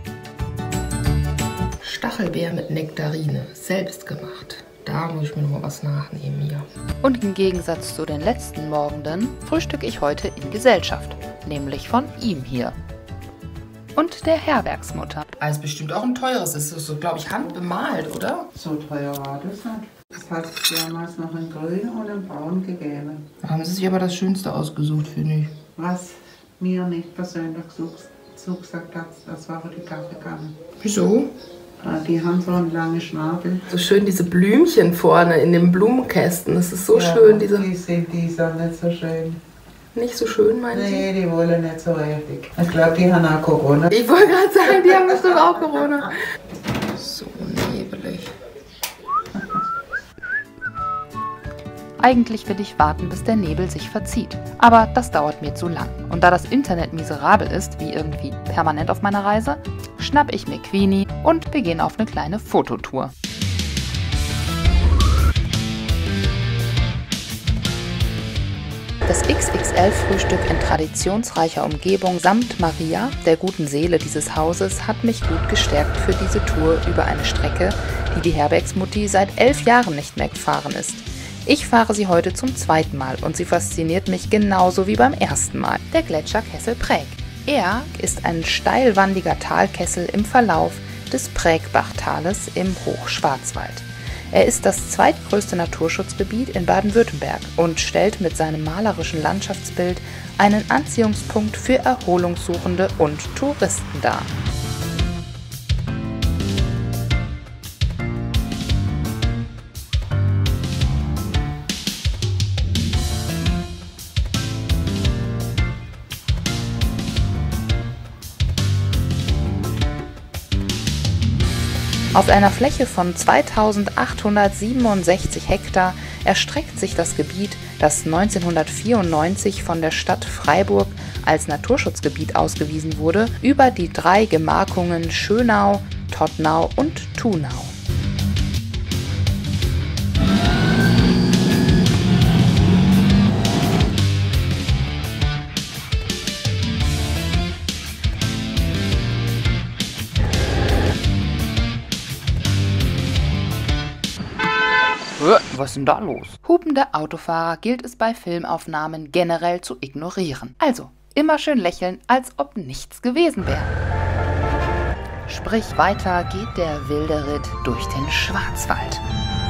Stachelbeer mit Nektarine, selbst gemacht. Da muss ich mir noch mal was nachnehmen hier. Und im Gegensatz zu den letzten Morgenden frühstücke ich heute in Gesellschaft. Nämlich von ihm hier. Und der Herbergsmutter. Also bestimmt auch ein teures. Das ist so, glaube ich, handbemalt, oder? So teuer war das nicht. Das hat es damals noch in grün und in braun gegeben. Da haben sie sich aber das Schönste ausgesucht, finde ich. Was mir nicht persönlich zugesagt hat, das waren die Kaffeekannen. Wieso? Die haben so einen langen Schnabel. So schön diese Blümchen vorne in den Blumenkästen. Das ist so schön. Die sind nicht so schön. Nicht so schön, meinen Sie? Nee, die wollen nicht so richtig. Ich glaube, die haben auch Corona. Ich wollte gerade sagen, die haben bestimmt auch Corona. So nebelig. Eigentlich will ich warten, bis der Nebel sich verzieht. Aber das dauert mir zu lang. Und da das Internet miserabel ist, wie irgendwie permanent auf meiner Reise, schnapp ich mir Queenie und wir gehen auf eine kleine Fototour. Das XXL-Frühstück in traditionsreicher Umgebung samt Maria, der guten Seele dieses Hauses, hat mich gut gestärkt für diese Tour über eine Strecke, die Herbergsmutti seit 11 Jahren nicht mehr gefahren ist. Ich fahre sie heute zum zweiten Mal und sie fasziniert mich genauso wie beim ersten Mal. Der Gletscherkessel Präg. Er ist ein steilwandiger Talkessel im Verlauf des Prägbach-Tales im Hochschwarzwald. Er ist das zweitgrößte Naturschutzgebiet in Baden-Württemberg und stellt mit seinem malerischen Landschaftsbild einen Anziehungspunkt für Erholungssuchende und Touristen dar. Auf einer Fläche von 2867 Hektar erstreckt sich das Gebiet, das 1994 von der Stadt Freiburg als Naturschutzgebiet ausgewiesen wurde, über die 3 Gemarkungen Schönau, Tottnau und Thunau. Was ist denn da los? Hupende Autofahrer gilt es bei Filmaufnahmen generell zu ignorieren. Also, immer schön lächeln, als ob nichts gewesen wäre. Sprich, weiter geht der wilde Ritt durch den Schwarzwald.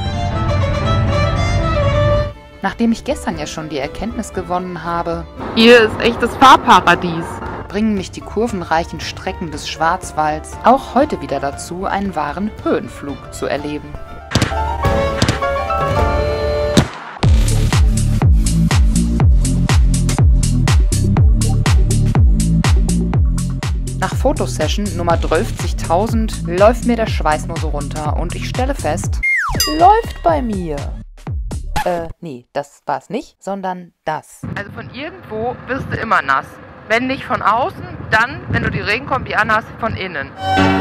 Nachdem ich gestern ja schon die Erkenntnis gewonnen habe, hier ist echtes Fahrparadies, bringen mich die kurvenreichen Strecken des Schwarzwalds auch heute wieder dazu, einen wahren Höhenflug zu erleben. Nach Fotosession Nummer 12.000 läuft mir der Schweiß nur so runter und ich stelle fest, läuft bei mir. Nee, das war's nicht, sondern das. Also von irgendwo wirst du immer nass. Wenn nicht von außen, dann, wenn du die Regenkombi anhast, von innen.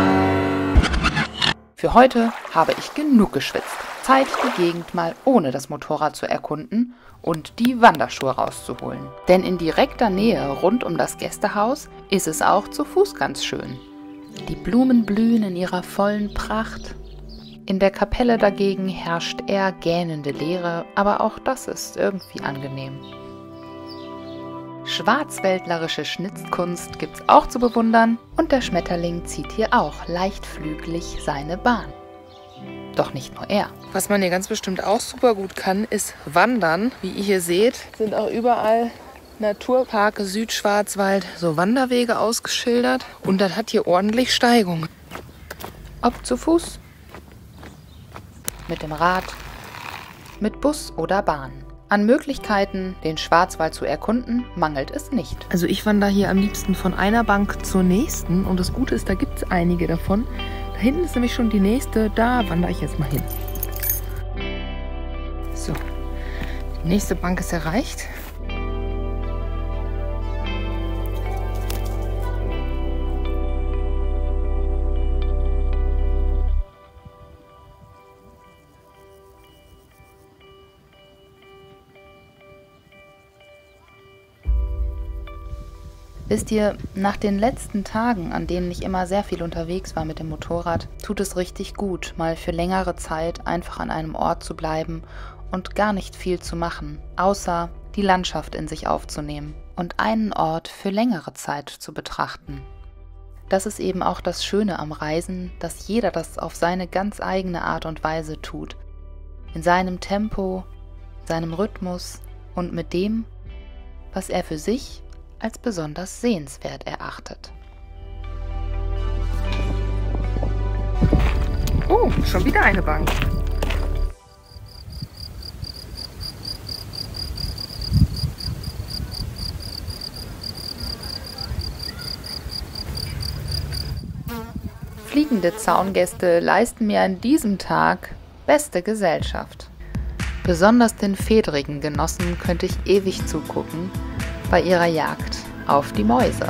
Für heute habe ich genug geschwitzt. Zeit, die Gegend mal ohne das Motorrad zu erkunden und die Wanderschuhe rauszuholen. Denn in direkter Nähe rund um das Gästehaus ist es auch zu Fuß ganz schön. Die Blumen blühen in ihrer vollen Pracht. In der Kapelle dagegen herrscht eher gähnende Leere, aber auch das ist irgendwie angenehm. Schwarzwäldlerische Schnitzkunst gibt's auch zu bewundern und der Schmetterling zieht hier auch leichtflügelig seine Bahn. Doch nicht nur er. Was man hier ganz bestimmt auch super gut kann, ist wandern. Wie ihr hier seht, sind auch überall Naturpark Südschwarzwald so Wanderwege ausgeschildert. Und das hat hier ordentlich Steigung. Ob zu Fuß, mit dem Rad, mit Bus oder Bahn. An Möglichkeiten, den Schwarzwald zu erkunden, mangelt es nicht. Also ich wandere hier am liebsten von einer Bank zur nächsten. Und das Gute ist, da gibt es einige davon. Da hinten ist nämlich schon die nächste. Da wandere ich jetzt mal hin. So, die nächste Bank ist erreicht. Wisst ihr, nach den letzten Tagen, an denen ich immer sehr viel unterwegs war mit dem Motorrad, tut es richtig gut, mal für längere Zeit einfach an einem Ort zu bleiben und gar nicht viel zu machen, außer die Landschaft in sich aufzunehmen und einen Ort für längere Zeit zu betrachten. Das ist eben auch das Schöne am Reisen, dass jeder das auf seine ganz eigene Art und Weise tut. In seinem Tempo, seinem Rhythmus und mit dem, was er für sich als besonders sehenswert erachtet. Oh, schon wieder eine Bank. Fliegende Zaungäste leisten mir an diesem Tag beste Gesellschaft. Besonders den fedrigen Genossen könnte ich ewig zugucken bei ihrer Jagd auf die Mäuse.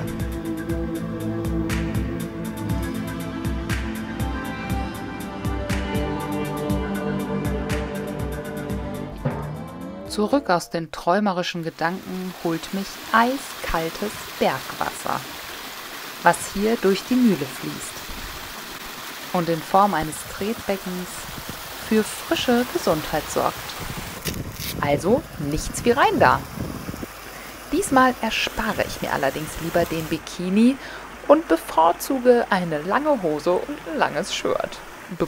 Zurück aus den träumerischen Gedanken holt mich eiskaltes Bergwasser, was hier durch die Mühle fließt und in Form eines Tretbeckens für frische Gesundheit sorgt. Also nichts wie rein da! Diesmal erspare ich mir allerdings lieber den Bikini und bevorzuge eine lange Hose und ein langes Shirt.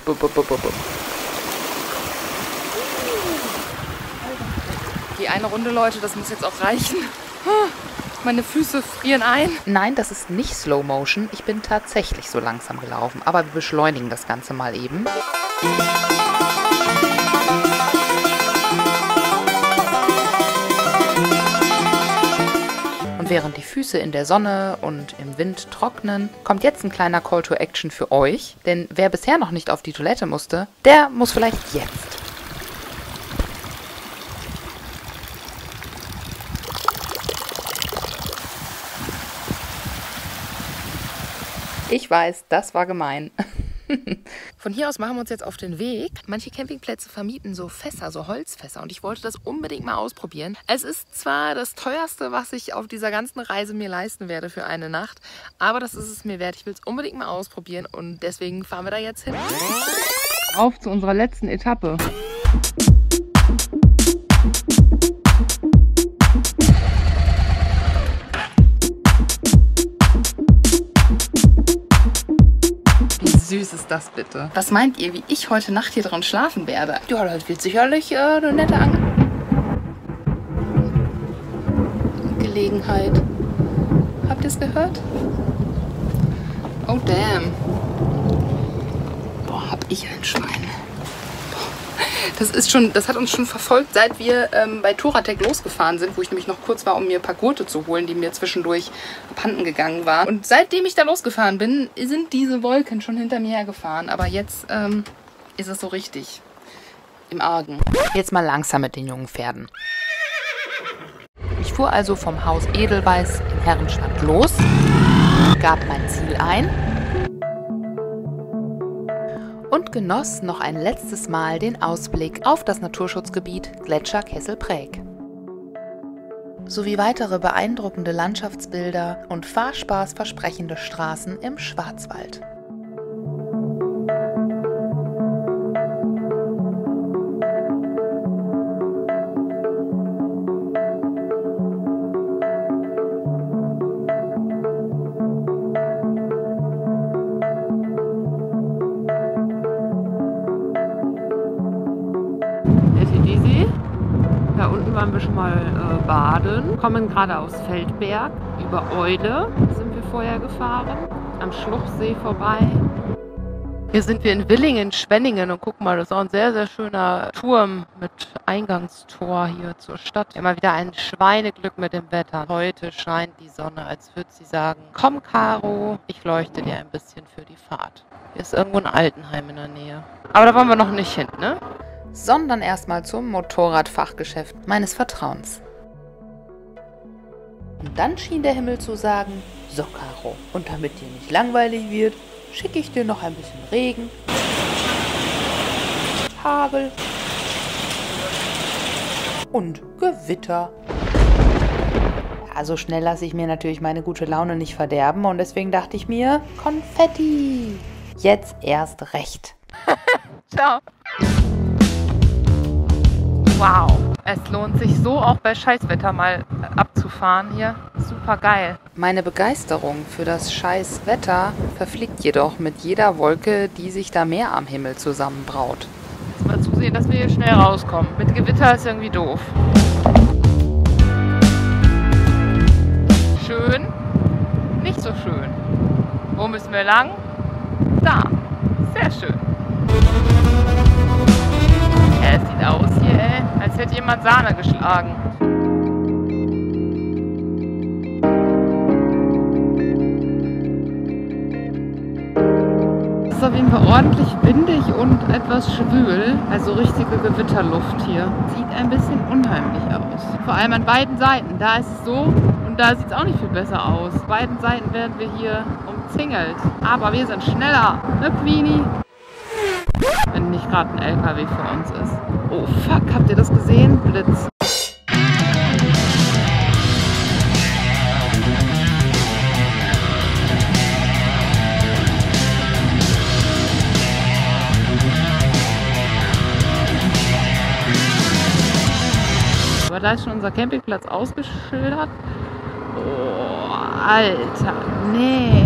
Die eine Runde, Leute, das muss jetzt auch reichen. Meine Füße frieren ein. Nein, das ist nicht Slow Motion. Ich bin tatsächlich so langsam gelaufen. Aber wir beschleunigen das Ganze mal eben. Während die Füße in der Sonne und im Wind trocknen, kommt jetzt ein kleiner Call to Action für euch. Denn wer bisher noch nicht auf die Toilette musste, der muss vielleicht jetzt. Ich weiß, das war gemein. Von hier aus machen wir uns jetzt auf den Weg. Manche Campingplätze vermieten so Fässer, so Holzfässer. Und ich wollte das unbedingt mal ausprobieren. Es ist zwar das teuerste, was ich auf dieser ganzen Reise mir leisten werde für eine Nacht. Aber das ist es mir wert. Ich will es unbedingt mal ausprobieren. Und deswegen fahren wir da jetzt hin. Auf zu unserer letzten Etappe. Süß ist das bitte. Was meint ihr, wie ich heute Nacht hier drin schlafen werde? Ja, das wird sicherlich eine nette Gelegenheit. Habt ihr es gehört? Oh damn. Boah, hab ich ein Schwein. Das hat uns schon verfolgt, seit wir bei Touratec losgefahren sind, wo ich nämlich noch kurz war, um mir ein paar Gurte zu holen, die mir zwischendurch abhanden gegangen waren. Und seitdem ich da losgefahren bin, sind diese Wolken schon hinter mir hergefahren. Aber jetzt ist es so richtig im Argen. Jetzt mal langsam mit den jungen Pferden. Ich fuhr also vom Haus Edelweiß in Herrenstadt los, gab mein Ziel ein und genoss noch ein letztes Mal den Ausblick auf das Naturschutzgebiet Gletscher Kessel-Präg. Sowie weitere beeindruckende Landschaftsbilder und Fahrspaß versprechende Straßen im Schwarzwald. waren wir schon mal baden. Kommen gerade aus Feldberg. Über Eule sind wir vorher gefahren. Am Schluchsee vorbei. Hier sind wir in Willingen, Schwenningen und guck mal, das ist auch ein sehr, sehr schöner Turm mit Eingangstor hier zur Stadt. Immer wieder ein Schweineglück mit dem Wetter. Heute scheint die Sonne, als würde sie sagen, komm Caro, ich leuchte dir ein bisschen für die Fahrt. Hier ist irgendwo ein Altenheim in der Nähe. Aber da wollen wir noch nicht hin, ne? Sondern erstmal zum Motorradfachgeschäft meines Vertrauens. Und dann schien der Himmel zu sagen, so Caro, und damit dir nicht langweilig wird, schicke ich dir noch ein bisschen Regen, Hagel und Gewitter. Ja, so schnell lasse ich mir natürlich meine gute Laune nicht verderben und deswegen dachte ich mir, Konfetti, jetzt erst recht. Ciao. Wow, es lohnt sich so auch bei Scheißwetter mal abzufahren hier. Super geil. Meine Begeisterung für das Scheißwetter verfliegt jedoch mit jeder Wolke, die sich da mehr am Himmel zusammenbraut. Jetzt mal zusehen, dass wir hier schnell rauskommen. Mit Gewitter ist irgendwie doof. Schön, nicht so schön. Wo müssen wir lang? Da. Sehr schön. Ja, es sieht aus hier, ey, als hätte jemand Sahne geschlagen. Es ist auf jeden Fall ordentlich windig und etwas schwül. Also richtige Gewitterluft hier. Sieht ein bisschen unheimlich aus. Vor allem an beiden Seiten. Da ist es so und da sieht es auch nicht viel besser aus. Beiden Seiten werden wir hier umzingelt. Aber wir sind schneller. Ne, Queenie? Wenn nicht gerade ein LKW vor uns ist. Oh fuck, habt ihr das gesehen? Blitz. Aber da ist schon unser Campingplatz ausgeschildert. Oh, Alter, nee.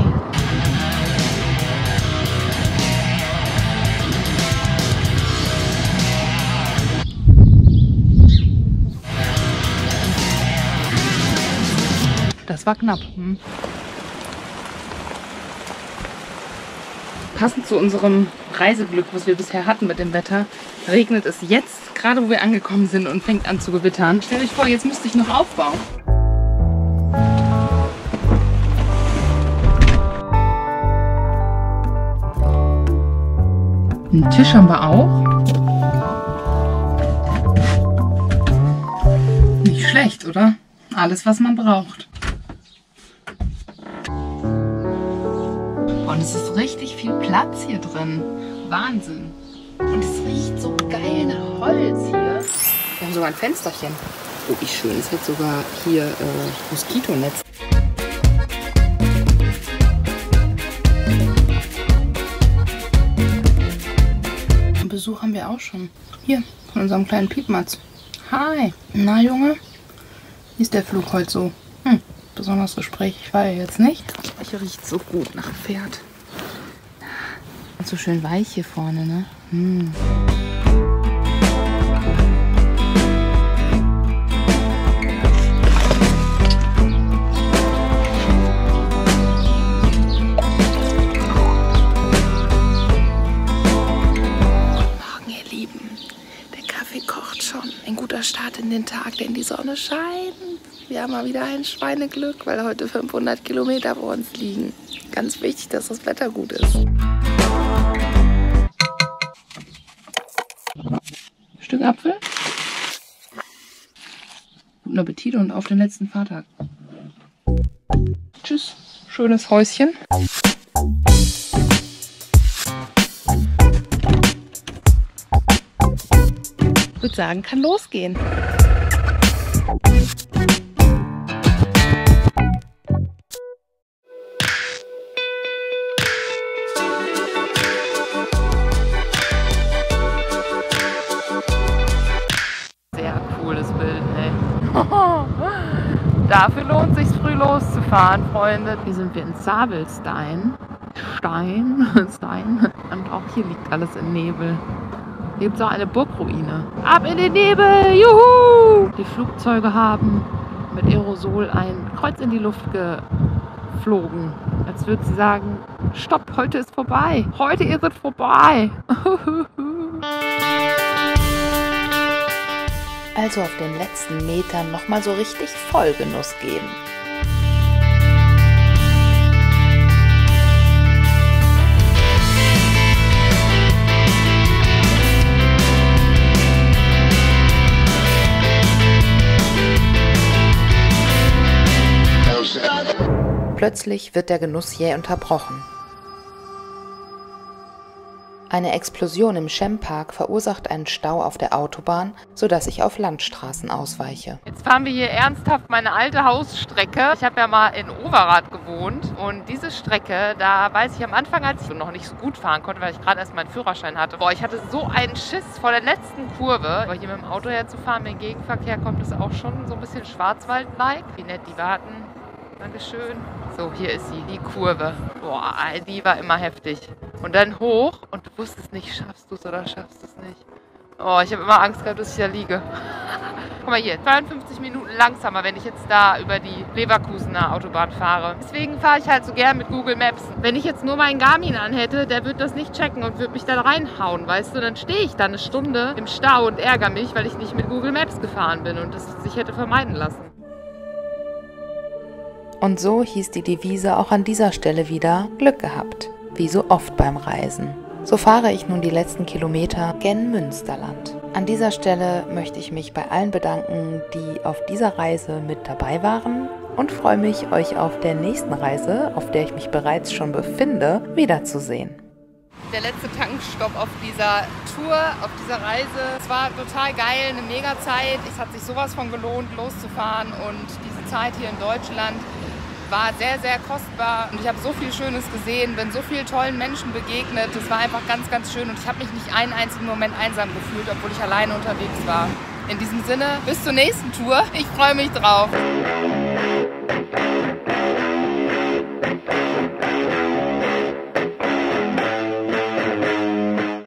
Das war knapp. Passend zu unserem Reiseglück, was wir bisher hatten mit dem Wetter, regnet es jetzt, gerade wo wir angekommen sind und fängt an zu gewittern. Stell dich vor, jetzt müsste ich noch aufbauen. Einen Tisch haben wir auch. Nicht schlecht, oder? Alles, was man braucht. Und es ist richtig viel Platz hier drin. Wahnsinn. Und es riecht so geil nach Holz hier. Wir haben sogar ein Fensterchen. Oh, wie schön. Es hat sogar hier Moskitonetz. Und Besuch haben wir auch schon. Hier, von unserem kleinen Piepmatz. Hi. Na, Junge? Wie ist der Flug heute so? Besonders gesprächig war er jetzt nicht. Hier riecht so gut nach Pferd. Und so schön weich hier vorne, ne? Morgen, ihr Lieben. Der Kaffee kocht schon. Ein guter Start in den Tag, denn die Sonne scheint. Wir haben mal wieder ein Schweineglück, weil heute 500 Kilometer vor uns liegen. Ganz wichtig, dass das Wetter gut ist. Stück Apfel. Guten Appetit und auf den letzten Fahrtag. Tschüss. Schönes Häuschen. Ich würde sagen, kann losgehen. Dafür lohnt es sich früh loszufahren, Freunde. Hier sind wir in Zabelstein. Stein. Und auch hier liegt alles im Nebel. gibt es auch eine Burgruine. Ab in den Nebel, juhu! Die Flugzeuge haben mit Aerosol ein Kreuz in die Luft geflogen. Als würden sie sagen, stopp, heute ist vorbei. Heute ist es vorbei. Also auf den letzten Metern nochmal so richtig Vollgenuss geben. Plötzlich wird der Genuss jäh unterbrochen. Eine Explosion im Schempark verursacht einen Stau auf der Autobahn, sodass ich auf Landstraßen ausweiche. Jetzt fahren wir hier ernsthaft meine alte Hausstrecke. Ich habe ja mal in Overath gewohnt und diese Strecke, da weiß ich am Anfang, als ich noch nicht so gut fahren konnte, weil ich gerade erst meinen Führerschein hatte, boah, ich hatte so einen Schiss vor der letzten Kurve. Aber hier mit dem Auto herzufahren, wenn Gegenverkehr kommt, ist auch schon so ein bisschen Schwarzwald-like. Wie nett die warten. Dankeschön. So, hier ist sie, die Kurve. Boah, die war immer heftig. Und dann hoch und du wusstest nicht, schaffst du es oder schaffst du es nicht. Oh, ich habe immer Angst gehabt, dass ich da liege. Guck mal hier, 52 Minuten langsamer, wenn ich jetzt da über die Leverkusener Autobahn fahre. Deswegen fahre ich halt so gern mit Google Maps. Wenn ich jetzt nur meinen Garmin anhätte, der würde das nicht checken und würde mich da reinhauen, weißt du? Dann stehe ich da eine Stunde im Stau und ärgere mich, weil ich nicht mit Google Maps gefahren bin und das sich hätte vermeiden lassen. Und so hieß die Devise auch an dieser Stelle wieder Glück gehabt, wie so oft beim Reisen. So fahre ich nun die letzten Kilometer gen Münsterland. An dieser Stelle möchte ich mich bei allen bedanken, die auf dieser Reise mit dabei waren und freue mich, euch auf der nächsten Reise, auf der ich mich bereits schon befinde, wiederzusehen. Der letzte Tankstopp auf dieser Tour, auf dieser Reise. Es war total geil, eine Mega-Zeit. Es hat sich sowas von gelohnt, loszufahren und diese Zeit hier in Deutschland war sehr, sehr kostbar und ich habe so viel Schönes gesehen, bin so vielen tollen Menschen begegnet. Es war einfach ganz, ganz schön und ich habe mich nicht einen einzigen Moment einsam gefühlt, obwohl ich alleine unterwegs war. In diesem Sinne, bis zur nächsten Tour. Ich freue mich drauf.